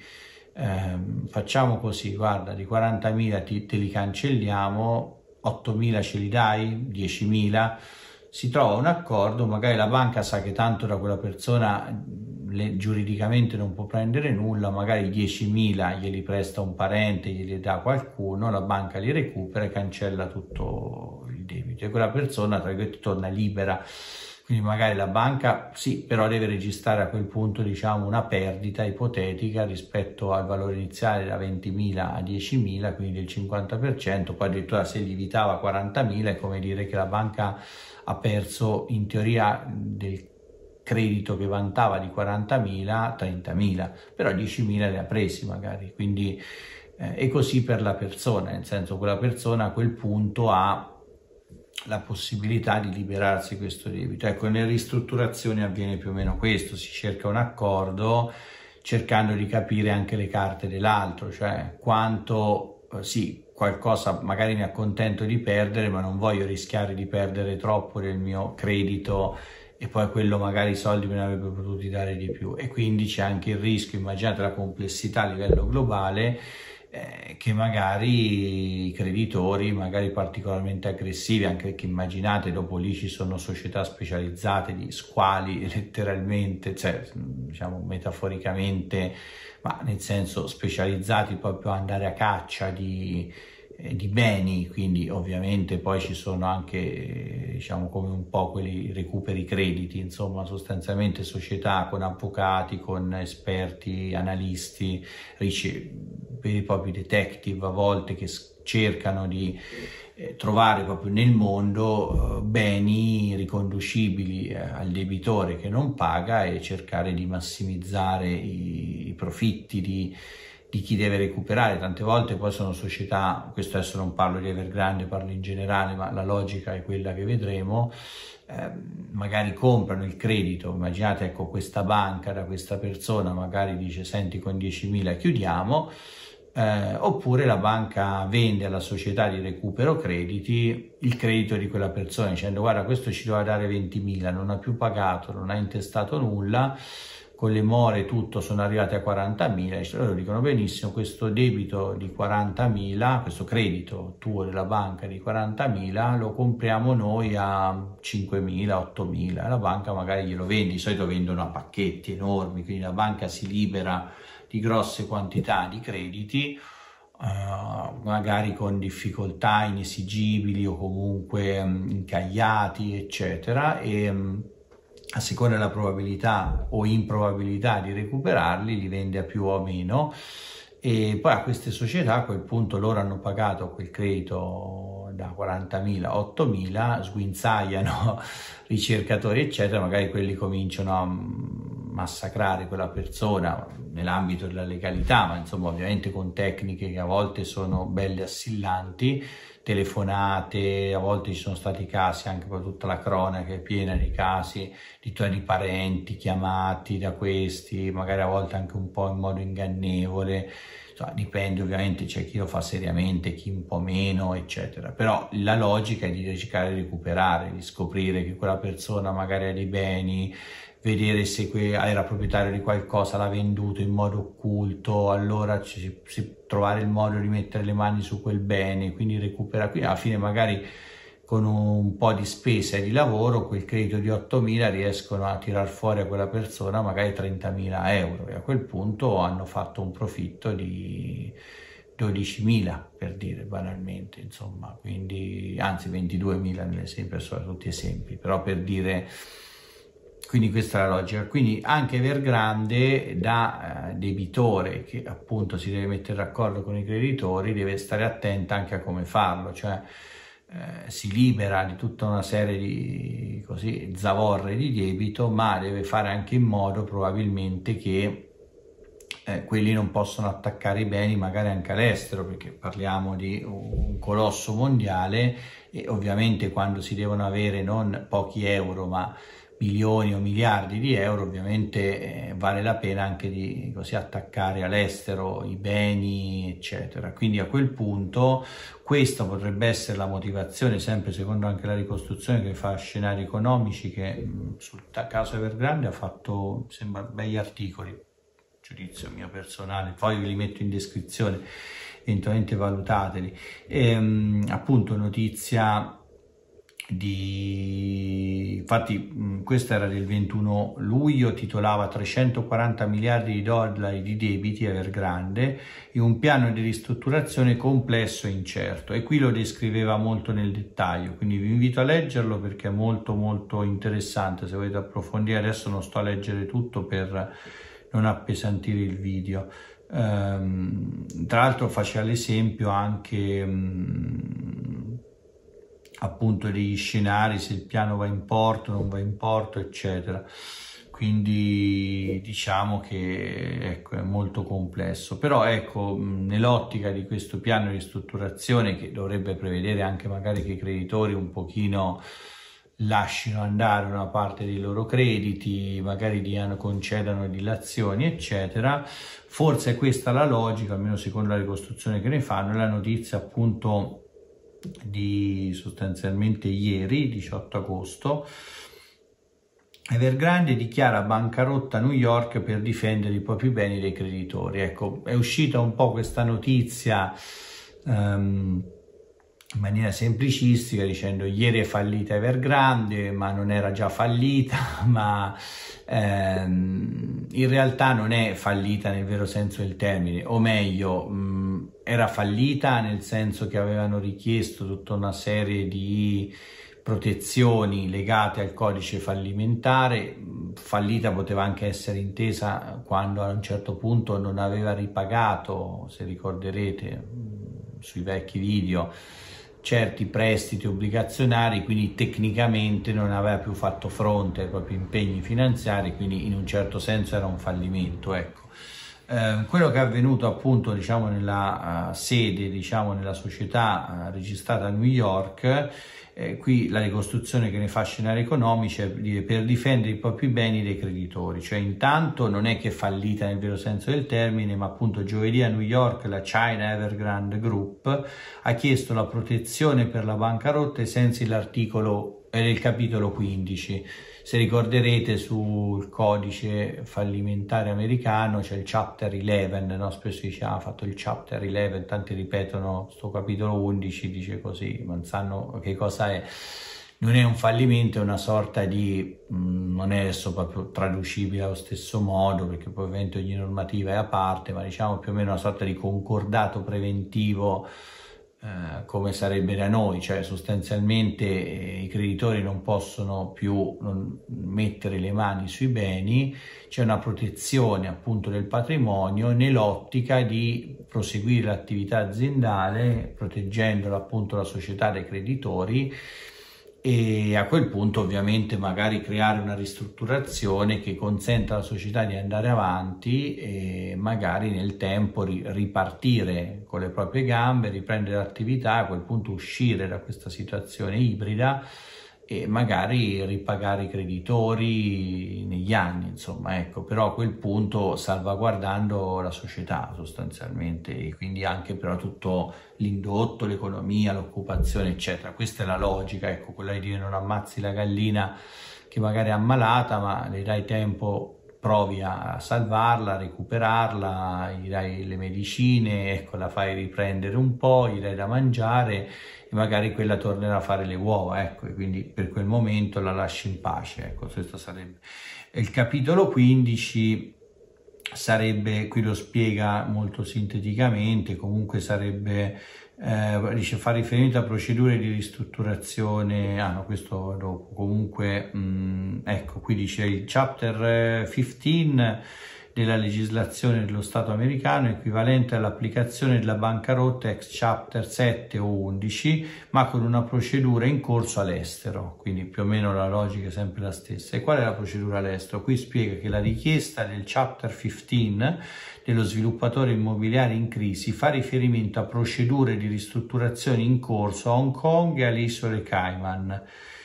ehm, facciamo così, guarda, di quarantamila ti, te li cancelliamo, ottomila ce li dai, diecimila. Si trova un accordo, magari la banca sa che tanto da quella persona le, giuridicamente non può prendere nulla, magari diecimila glieli presta un parente, glieli dà qualcuno, la banca li recupera e cancella tutto il debito e quella persona, tra virgolette, torna libera. Quindi magari la banca sì, però deve registrare a quel punto, diciamo, una perdita ipotetica rispetto al valore iniziale da ventimila a diecimila, quindi del cinquanta per cento, poi addirittura se lievitava a quarantamila è come dire che la banca ha perso in teoria del credito che vantava di quarantamila, trentamila, però diecimila li ha presi magari, quindi eh, e così per la persona, nel senso quella persona a quel punto ha la possibilità di liberarsi di questo debito. Ecco, nelle ristrutturazioni avviene più o meno questo, si cerca un accordo cercando di capire anche le carte dell'altro, cioè quanto, eh, sì, qualcosa magari mi accontento di perdere, ma non voglio rischiare di perdere troppo del mio credito e poi quello magari i soldi me ne avrebbe potuti dare di più, e quindi c'è anche il rischio, immaginate la complessità a livello globale, eh, che magari i creditori, magari particolarmente aggressivi, anche perché immaginate dopo lì ci sono società specializzate di squali letteralmente, cioè diciamo metaforicamente, ma nel senso specializzati proprio ad andare a caccia di, eh, di beni, quindi ovviamente poi ci sono anche, eh, diciamo come un po' quelli recuperi crediti, insomma sostanzialmente società con avvocati, con esperti, analisti, veri e propri detective a volte che cercano di eh, trovare proprio nel mondo eh, beni riconducibili eh, al debitore che non paga e cercare di massimizzare i, i profitti di, di chi deve recuperare. Tante volte poi sono società, questo adesso non parlo di Evergrande, parlo in generale, ma la logica è quella che vedremo, eh, magari comprano il credito, immaginate ecco questa banca da questa persona, magari dice: senti, con diecimila chiudiamo, Eh, oppure la banca vende alla società di recupero crediti il credito di quella persona dicendo: guarda, questo ci doveva dare ventimila, non ha più pagato, non ha intestato nulla, con le more tutto sono arrivati a quarantamila, e loro dicono: benissimo, questo debito di quarantamila, questo credito tuo della banca di quarantamila lo compriamo noi a cinquemila, ottomila, e la banca magari glielo vende, di solito vendono a pacchetti enormi, quindi la banca si libera di grosse quantità di crediti, uh, magari con difficoltà inesigibili o comunque um, incagliati, eccetera, e um, a seconda della probabilità o improbabilità di recuperarli li vende a più o a meno, e poi a queste società a quel punto loro hanno pagato quel credito da quarantamila a ottomila, sguinzagliano ricercatori eccetera, magari quelli cominciano a massacrare quella persona nell'ambito della legalità, ma insomma ovviamente con tecniche che a volte sono belle assillanti, telefonate, a volte ci sono stati casi, anche per tutta la cronaca è piena di casi di tuoi parenti chiamati da questi, magari a volte anche un po' in modo ingannevole. Insomma, dipende, ovviamente c'è chi lo fa seriamente, chi un po' meno, eccetera, però la logica è di cercare di recuperare, di scoprire che quella persona magari ha dei beni, vedere se era proprietario di qualcosa, l'ha venduto in modo occulto, allora ci, si, trovare il modo di mettere le mani su quel bene, quindi recuperare, quindi alla fine magari con un po' di spesa e di lavoro quel credito di ottomila riescono a tirar fuori a quella persona magari trentamila euro, e a quel punto hanno fatto un profitto di dodicimila, per dire banalmente, insomma, quindi anzi ventiduemila nell'esempio, sono tutti esempi, però per dire. Quindi questa è la logica. Quindi anche Evergrande, da eh, debitore che appunto si deve mettere d'accordo con i creditori, deve stare attenta anche a come farlo, cioè eh, si libera di tutta una serie di così zavorre di debito, ma deve fare anche in modo probabilmente che eh, quelli non possono attaccare i beni magari anche all'estero, perché parliamo di un colosso mondiale e ovviamente quando si devono avere non pochi euro ma milioni o miliardi di euro, ovviamente eh, vale la pena anche di così attaccare all'estero i beni, eccetera. Quindi a quel punto questa potrebbe essere la motivazione, sempre secondo anche la ricostruzione che fa scenari economici, che mh, sul caso Evergrande ha fatto, sembra, bei articoli, giudizio mio personale, poi ve li metto in descrizione, eventualmente valutateli. E, mh, appunto notizia di infatti mh, questa era del ventuno luglio, titolava trecentoquaranta miliardi di dollari di debiti Evergrande e un piano di ristrutturazione complesso e incerto, e qui lo descriveva molto nel dettaglio, quindi vi invito a leggerlo perché è molto molto interessante se volete approfondire. Adesso non sto a leggere tutto per non appesantire il video. Um, tra l'altro faceva l'esempio anche um, appunto degli scenari, se il piano va in porto, non va in porto, eccetera. Quindi diciamo che ecco, è molto complesso, però ecco, nell'ottica di questo piano di ristrutturazione, che dovrebbe prevedere anche magari che i creditori un pochino lasciano andare una parte dei loro crediti, magari diano, concedano dilazioni, eccetera, forse è questa la logica, almeno secondo la ricostruzione che ne fanno. La notizia appunto di sostanzialmente ieri, diciotto agosto, Evergrande dichiara bancarotta a New York per difendere i propri beni dai creditori. Ecco, è uscita un po' questa notizia um, in maniera semplicistica, dicendo ieri è fallita Evergrande, ma non era già fallita, ma ehm, in realtà non è fallita nel vero senso del termine, o meglio, mh, era fallita nel senso che avevano richiesto tutta una serie di protezioni legate al codice fallimentare. Fallita poteva anche essere intesa quando a un certo punto non aveva ripagato, se ricorderete sui vecchi video, certi prestiti obbligazionari, quindi tecnicamente non aveva più fatto fronte ai propri impegni finanziari, quindi in un certo senso era un fallimento, ecco. Eh, quello che è avvenuto appunto diciamo nella uh, sede, diciamo nella società uh, registrata a New York, eh, qui la ricostruzione che ne fa scenari economici è dire, per difendere i propri beni dai creditori, cioè intanto non è che è fallita nel vero senso del termine, ma appunto giovedì a New York la China Evergrande Group ha chiesto la protezione per la bancarotta ai sensi dell'articolo e del capitolo quindici. Se ricorderete, sul codice fallimentare americano c'è il chapter undici, no? Spesso si dice ha fatto il chapter undici, tanti ripetono sto capitolo undici, dice così, ma non sanno che cosa è. Non è un fallimento, è una sorta di, mh, non è adesso proprio traducibile allo stesso modo, perché poi ovviamente ogni normativa è a parte, ma diciamo più o meno una sorta di concordato preventivo, Uh, come sarebbe da noi, cioè sostanzialmente eh, i creditori non possono più non mettere le mani sui beni, c'è una protezione appunto del patrimonio nell'ottica di proseguire l'attività aziendale proteggendo appunto la società dai creditori, e a quel punto ovviamente magari creare una ristrutturazione che consenta alla società di andare avanti e magari nel tempo ripartire con le proprie gambe, riprendere l'attività, a quel punto uscire da questa situazione ibrida e magari ripagare i creditori negli anni, insomma, ecco, però a quel punto salvaguardando la società sostanzialmente, e quindi anche però tutto l'indotto, l'economia, l'occupazione, eccetera. Questa è la logica, ecco, quella di dire non ammazzi la gallina che magari è ammalata, ma le dai tempo, provi a salvarla, a recuperarla, gli dai le medicine, ecco, la fai riprendere un po', gli dai da mangiare e magari quella tornerà a fare le uova, ecco, e quindi per quel momento la lasci in pace, ecco, questo sarebbe. Il capitolo quindici sarebbe, qui lo spiega molto sinteticamente, comunque sarebbe, eh, dice, fa riferimento a procedure di ristrutturazione, ah no, questo dopo, comunque, mh, ecco, qui dice il chapter quindici della legislazione dello Stato americano, equivalente all'applicazione della bancarotta ex chapter sette o undici, ma con una procedura in corso all'estero, quindi più o meno la logica è sempre la stessa. E qual è la procedura all'estero? Qui spiega che la richiesta del chapter quindici dello sviluppatore immobiliare in crisi fa riferimento a procedure di ristrutturazione in corso a Hong Kong e alle isole Cayman.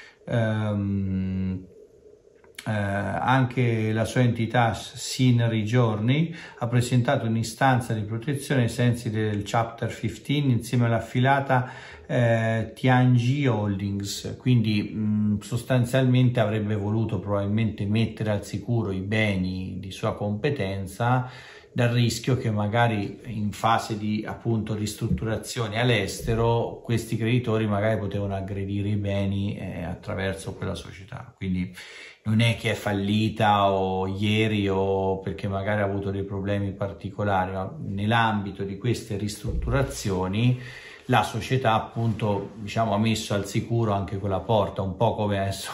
Um, Eh, anche la sua entità Scenery Journey ha presentato un'istanza di protezione ai sensi del chapter quindici insieme all'affiliata eh, Tianji Holdings, quindi mh, sostanzialmente avrebbe voluto probabilmente mettere al sicuro i beni di sua competenza dal rischio che magari in fase di appunto ristrutturazione all'estero questi creditori magari potevano aggredire i beni eh, attraverso quella società. Quindi non è che è fallita o ieri o perché magari ha avuto dei problemi particolari, ma nell'ambito di queste ristrutturazioni la società appunto, diciamo, ha messo al sicuro anche quella porta, un po' come adesso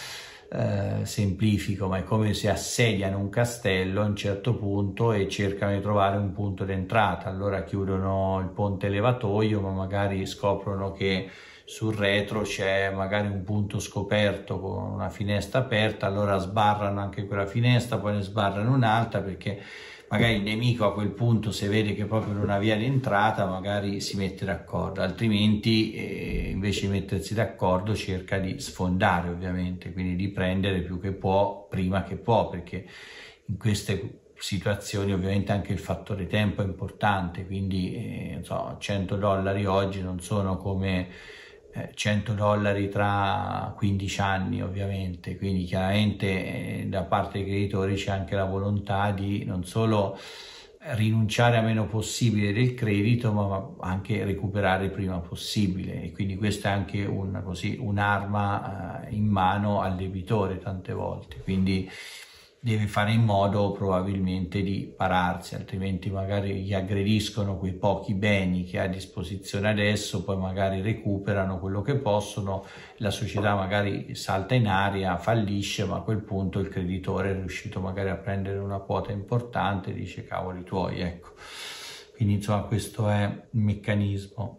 eh, semplifico, ma è come se assediano un castello a un certo punto e cercano di trovare un punto d'entrata, allora chiudono il ponte levatoio, ma magari scoprono che sul retro c'è magari un punto scoperto con una finestra aperta, allora sbarrano anche quella finestra, poi ne sbarrano un'altra perché magari il nemico a quel punto, se vede che proprio non ha via d'entrata, magari si mette d'accordo, altrimenti eh, invece di mettersi d'accordo cerca di sfondare ovviamente, quindi di prendere più che può prima che può, perché in queste situazioni ovviamente anche il fattore tempo è importante, quindi eh, non so, cento dollari oggi non sono come cento dollari tra quindici anni ovviamente, quindi chiaramente eh, da parte dei creditori c'è anche la volontà di non solo rinunciare a meno possibile del credito, ma anche recuperare il prima possibile, e quindi questa è anche un, così, un'arma eh, in mano al debitore tante volte, quindi deve fare in modo probabilmente di pararsi, altrimenti magari gli aggrediscono quei pochi beni che ha a disposizione adesso, poi magari recuperano quello che possono, la società magari salta in aria, fallisce, ma a quel punto il creditore è riuscito magari a prendere una quota importante e dice cavoli tuoi, ecco. Quindi insomma questo è il meccanismo.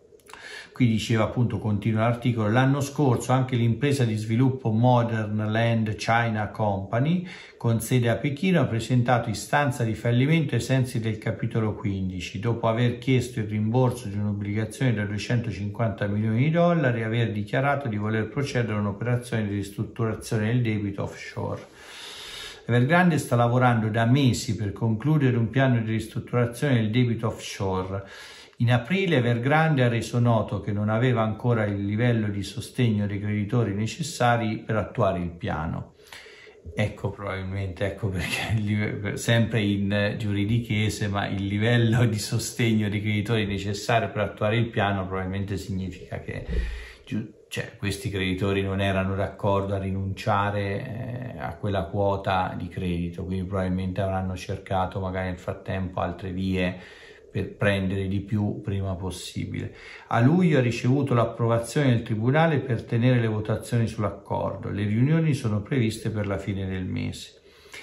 Qui diceva appunto, continua l'articolo, l'anno scorso anche l'impresa di sviluppo Modern Land China Company con sede a Pechino ha presentato istanza di fallimento ai sensi del capitolo quindici, dopo aver chiesto il rimborso di un'obbligazione da duecentocinquanta milioni di dollari e aver dichiarato di voler procedere a un'operazione di ristrutturazione del debito offshore. Evergrande sta lavorando da mesi per concludere un piano di ristrutturazione del debito offshore. In aprile Evergrande ha reso noto che non aveva ancora il livello di sostegno dei creditori necessari per attuare il piano. Ecco probabilmente, ecco perché sempre in giuridichese, ma il livello di sostegno dei creditori necessario per attuare il piano probabilmente significa che cioè, questi creditori non erano d'accordo a rinunciare eh, a quella quota di credito, quindi probabilmente avranno cercato magari nel frattempo altre vie per prendere di più prima possibile. A luglio ha ricevuto l'approvazione del Tribunale per tenere le votazioni sull'accordo. Le riunioni sono previste per la fine del mese.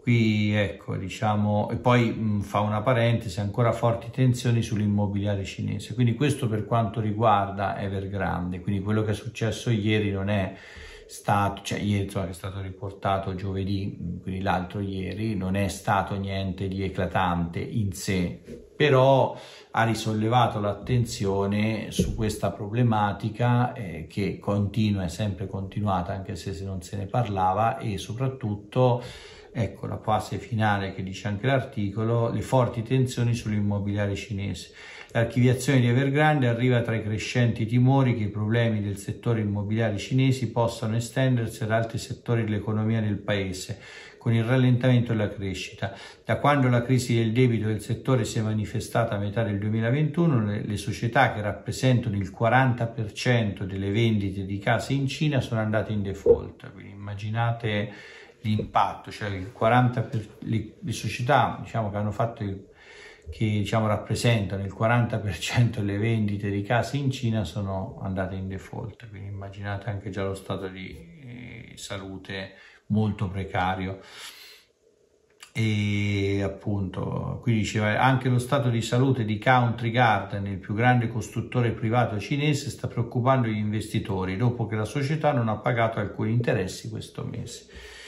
qui ecco, diciamo, e poi mh, fa una parentesi, ancora forti tensioni sull'immobiliare cinese. Quindi questo per quanto riguarda Evergrande, quindi quello che è successo ieri non è stato, cioè ieri insomma, che è stato riportato giovedì, quindi l'altro ieri, non è stato niente di eclatante in sé, però ha risollevato l'attenzione su questa problematica eh, che continua, è sempre continuata, anche se non se ne parlava, e soprattutto, ecco la fase finale che dice anche l'articolo, le forti tensioni sull'immobiliare cinese. L'archiviazione di Evergrande arriva tra i crescenti timori che i problemi del settore immobiliare cinesi possano estendersi ad altri settori dell'economia del paese, con il rallentamento della crescita. Da quando la crisi del debito del settore si è manifestata a metà del duemilaventuno, le, le società che rappresentano il quaranta per cento delle vendite di case in Cina sono andate in default. Quindi immaginate l'impatto, cioè il quaranta per cento le, le società, diciamo, che hanno fatto il che diciamo rappresentano il quaranta per cento delle vendite di case in Cina sono andate in default, quindi immaginate anche già lo stato di eh, salute molto precario. E appunto qui diceva anche lo stato di salute di Country Garden, il più grande costruttore privato cinese, sta preoccupando gli investitori dopo che la società non ha pagato alcuni interessi questo mese.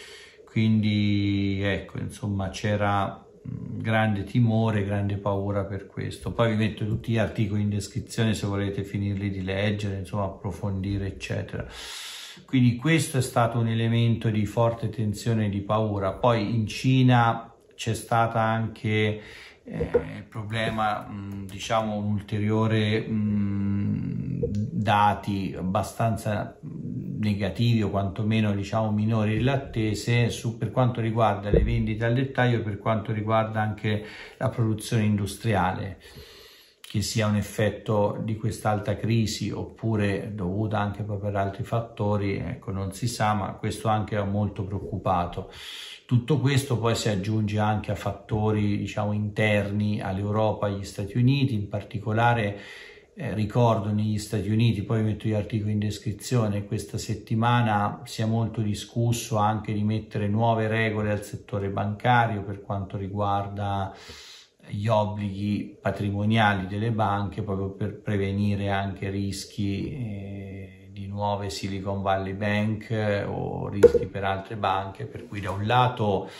Quindi ecco, insomma, c'era grande timore, grande paura per questo. Poi vi metto tutti gli articoli in descrizione se volete finirli di leggere, insomma approfondire eccetera. Quindi questo è stato un elemento di forte tensione e di paura. Poi in Cina c'è stata anche eh, il problema, mh, diciamo un ulteriore mh, dati abbastanza negativi o quantomeno diciamo minori delle attese su per quanto riguarda le vendite al dettaglio e per quanto riguarda anche la produzione industriale, che sia un effetto di quest'alta crisi oppure dovuta anche poi per altri fattori, ecco non si sa, ma questo anche è molto preoccupato. Tutto questo poi si aggiunge anche a fattori diciamo interni all'Europa e agli Stati Uniti, in particolare Eh, ricordo negli Stati Uniti, poi metto gli articoli in descrizione, questa settimana si è molto discusso anche di mettere nuove regole al settore bancario per quanto riguarda gli obblighi patrimoniali delle banche, proprio per prevenire anche rischi eh, di nuove Silicon Valley Bank eh, o rischi per altre banche, per cui da un lato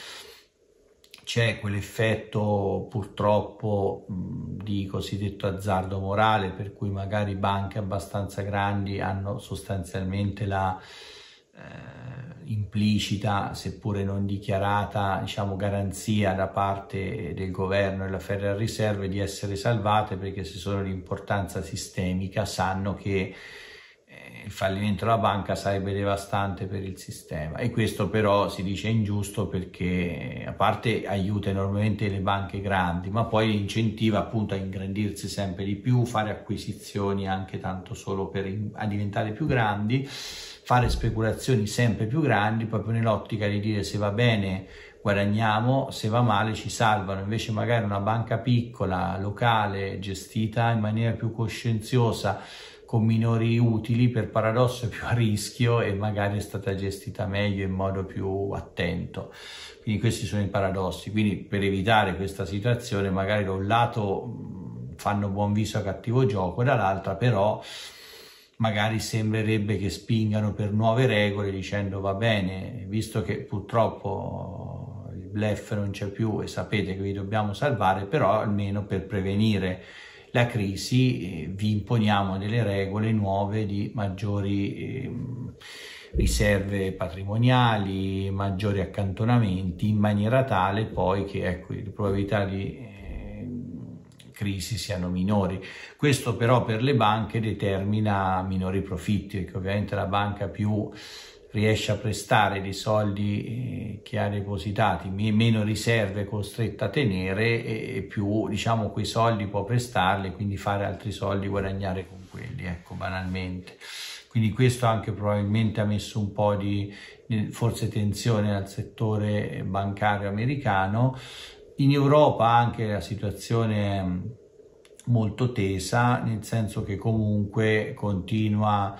c'è quell'effetto purtroppo mh, di cosiddetto azzardo morale, per cui magari banche abbastanza grandi hanno sostanzialmente la eh, implicita, seppure non dichiarata, diciamo, garanzia da parte del governo e della Federal Reserve di essere salvate, perché se sono di importanza sistemica sanno che il fallimento della banca sarebbe devastante per il sistema. E questo però si dice ingiusto perché a parte aiuta enormemente le banche grandi, ma poi incentiva appunto a ingrandirsi sempre di più, fare acquisizioni anche tanto solo per a diventare più grandi, fare speculazioni sempre più grandi, proprio nell'ottica di dire se va bene guadagniamo, se va male ci salvano. Invece magari una banca piccola, locale, gestita in maniera più coscienziosa, con minori utili, per paradosso è più a rischio e magari è stata gestita meglio in modo più attento. Quindi questi sono i paradossi. Quindi per evitare questa situazione magari da un lato fanno buon viso a cattivo gioco, dall'altra però magari sembrerebbe che spingano per nuove regole dicendo va bene, visto che purtroppo il bluff non c'è più e sapete che vi dobbiamo salvare, però almeno per prevenire la crisi eh, vi imponiamo delle regole nuove di maggiori eh, riserve patrimoniali, maggiori accantonamenti, in maniera tale poi che ecco, le probabilità di eh, crisi siano minori. Questo però per le banche determina minori profitti, perché ovviamente la banca più riesce a prestare dei soldi eh, che ha depositati, meno riserve costretta a tenere e, e più diciamo quei soldi può prestarli, quindi fare altri soldi, guadagnare con quelli, ecco, banalmente. Quindi questo anche probabilmente ha messo un po' di forse tensione al settore bancario americano. In Europa anche la situazione è molto tesa, nel senso che comunque continua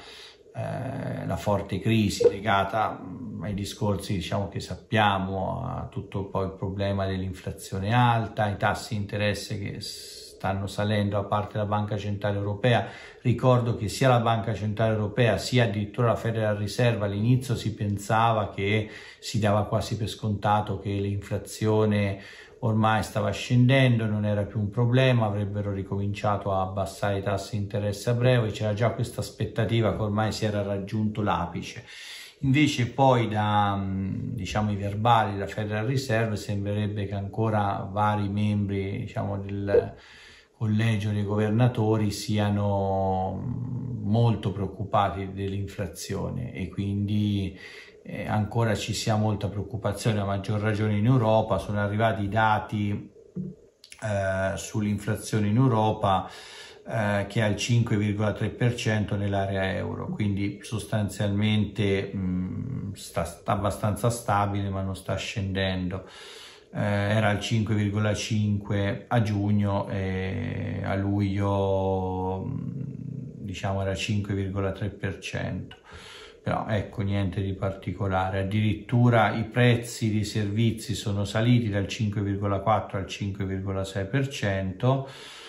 eh, la forte crisi legata ai discorsi, diciamo, che sappiamo, a tutto poi il problema dell'inflazione alta, ai tassi di interesse che stanno salendo da parte della Banca Centrale Europea. Ricordo che sia la Banca Centrale Europea sia addirittura la Federal Reserve all'inizio si pensava che si dava quasi per scontato che l'inflazione ormai stava scendendo, non era più un problema, avrebbero ricominciato a abbassare i tassi di interesse a breve, c'era già questa aspettativa che ormai si era raggiunto l'apice. Invece poi da, diciamo, i verbali della Federal Reserve sembrerebbe che ancora vari membri, diciamo, del collegio dei governatori siano molto preoccupati dell'inflazione e quindi eh, ancora ci sia molta preoccupazione, a maggior ragione in Europa. Sono arrivati i dati eh, sull'inflazione in Europa eh, che è al cinque virgola tre per cento nell'area euro, quindi sostanzialmente mh, sta, sta abbastanza stabile ma non sta scendendo. Eh, era al cinque virgola cinque a giugno e a luglio diciamo era cinque virgola tre per cento, però ecco, niente di particolare. Addirittura i prezzi dei servizi sono saliti dal cinque virgola quattro al cinque virgola sei per cento,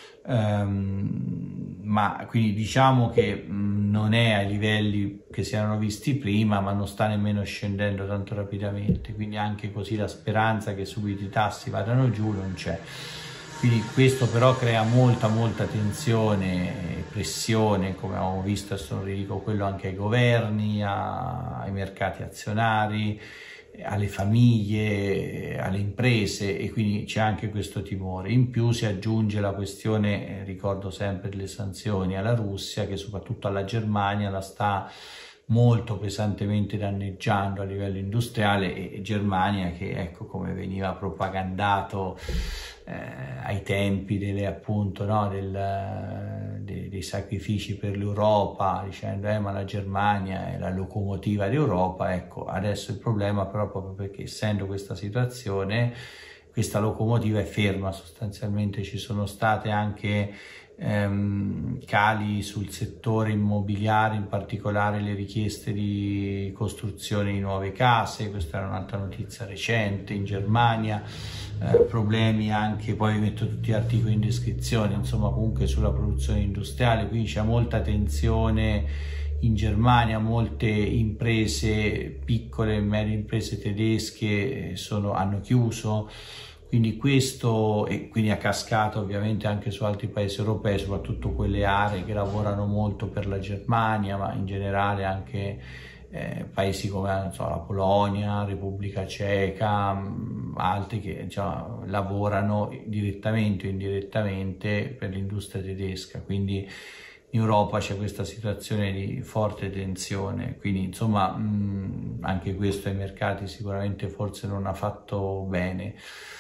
Um, ma quindi diciamo che mh, non è ai livelli che si erano visti prima, ma non sta nemmeno scendendo tanto rapidamente, quindi anche così la speranza che subito i tassi vadano giù non c'è. Quindi questo però crea molta molta tensione e pressione, come abbiamo visto, sono ridico quello anche ai governi, a, ai mercati azionari, alle famiglie, alle imprese, e quindi c'è anche questo timore. In più si aggiunge la questione, eh, ricordo sempre, delle sanzioni alla Russia, che soprattutto alla Germania la sta molto pesantemente danneggiando a livello industriale, e Germania che, ecco, come veniva propagandato eh, ai tempi delle, appunto, no, del, dei, dei sacrifici per l'Europa, dicendo eh, ma la Germania è la locomotiva d'Europa. Ecco, adesso il problema però, proprio perché essendo questa situazione, questa locomotiva è ferma sostanzialmente. Ci sono state anche ehm, cali sul settore immobiliare, in particolare le richieste di costruzione di nuove case, questa era un'altra notizia recente in Germania, eh, problemi anche, poi vi metto tutti gli articoli in descrizione, insomma, comunque sulla produzione industriale, quindi c'è molta tensione in Germania. Molte imprese, piccole e medie imprese tedesche sono, hanno chiuso, quindi questo, e quindi a cascata ovviamente anche su altri paesi europei, soprattutto quelle aree che lavorano molto per la Germania, ma in generale anche eh, paesi come, non so, la Polonia, Repubblica Ceca, mh, altri che, diciamo, lavorano direttamente o indirettamente per l'industria tedesca. Quindi in Europa c'è questa situazione di forte tensione, quindi insomma mh, anche questo ai mercati sicuramente forse non ha fatto bene,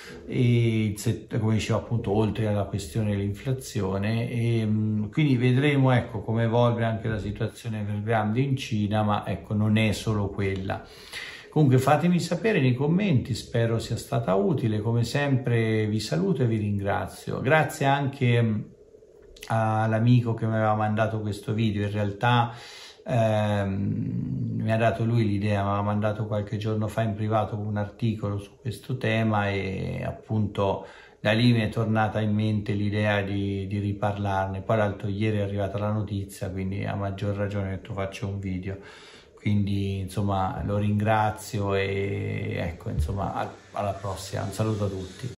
e come dicevo appunto, oltre alla questione dell'inflazione, e mh, quindi vedremo, ecco, come evolve anche la situazione Evergrande in Cina, ma ecco, non è solo quella. Comunque fatemi sapere nei commenti, spero sia stata utile. Come sempre vi saluto e vi ringrazio. Grazie anche all'amico che mi aveva mandato questo video. In realtà ehm, mi ha dato lui l'idea, mi aveva mandato qualche giorno fa in privato un articolo su questo tema, e appunto da lì mi è tornata in mente l'idea di, di riparlarne. Poi l'altro ieri è arrivata la notizia, quindi a maggior ragione ho detto faccio un video. Quindi insomma lo ringrazio e ecco, insomma, alla prossima, un saluto a tutti.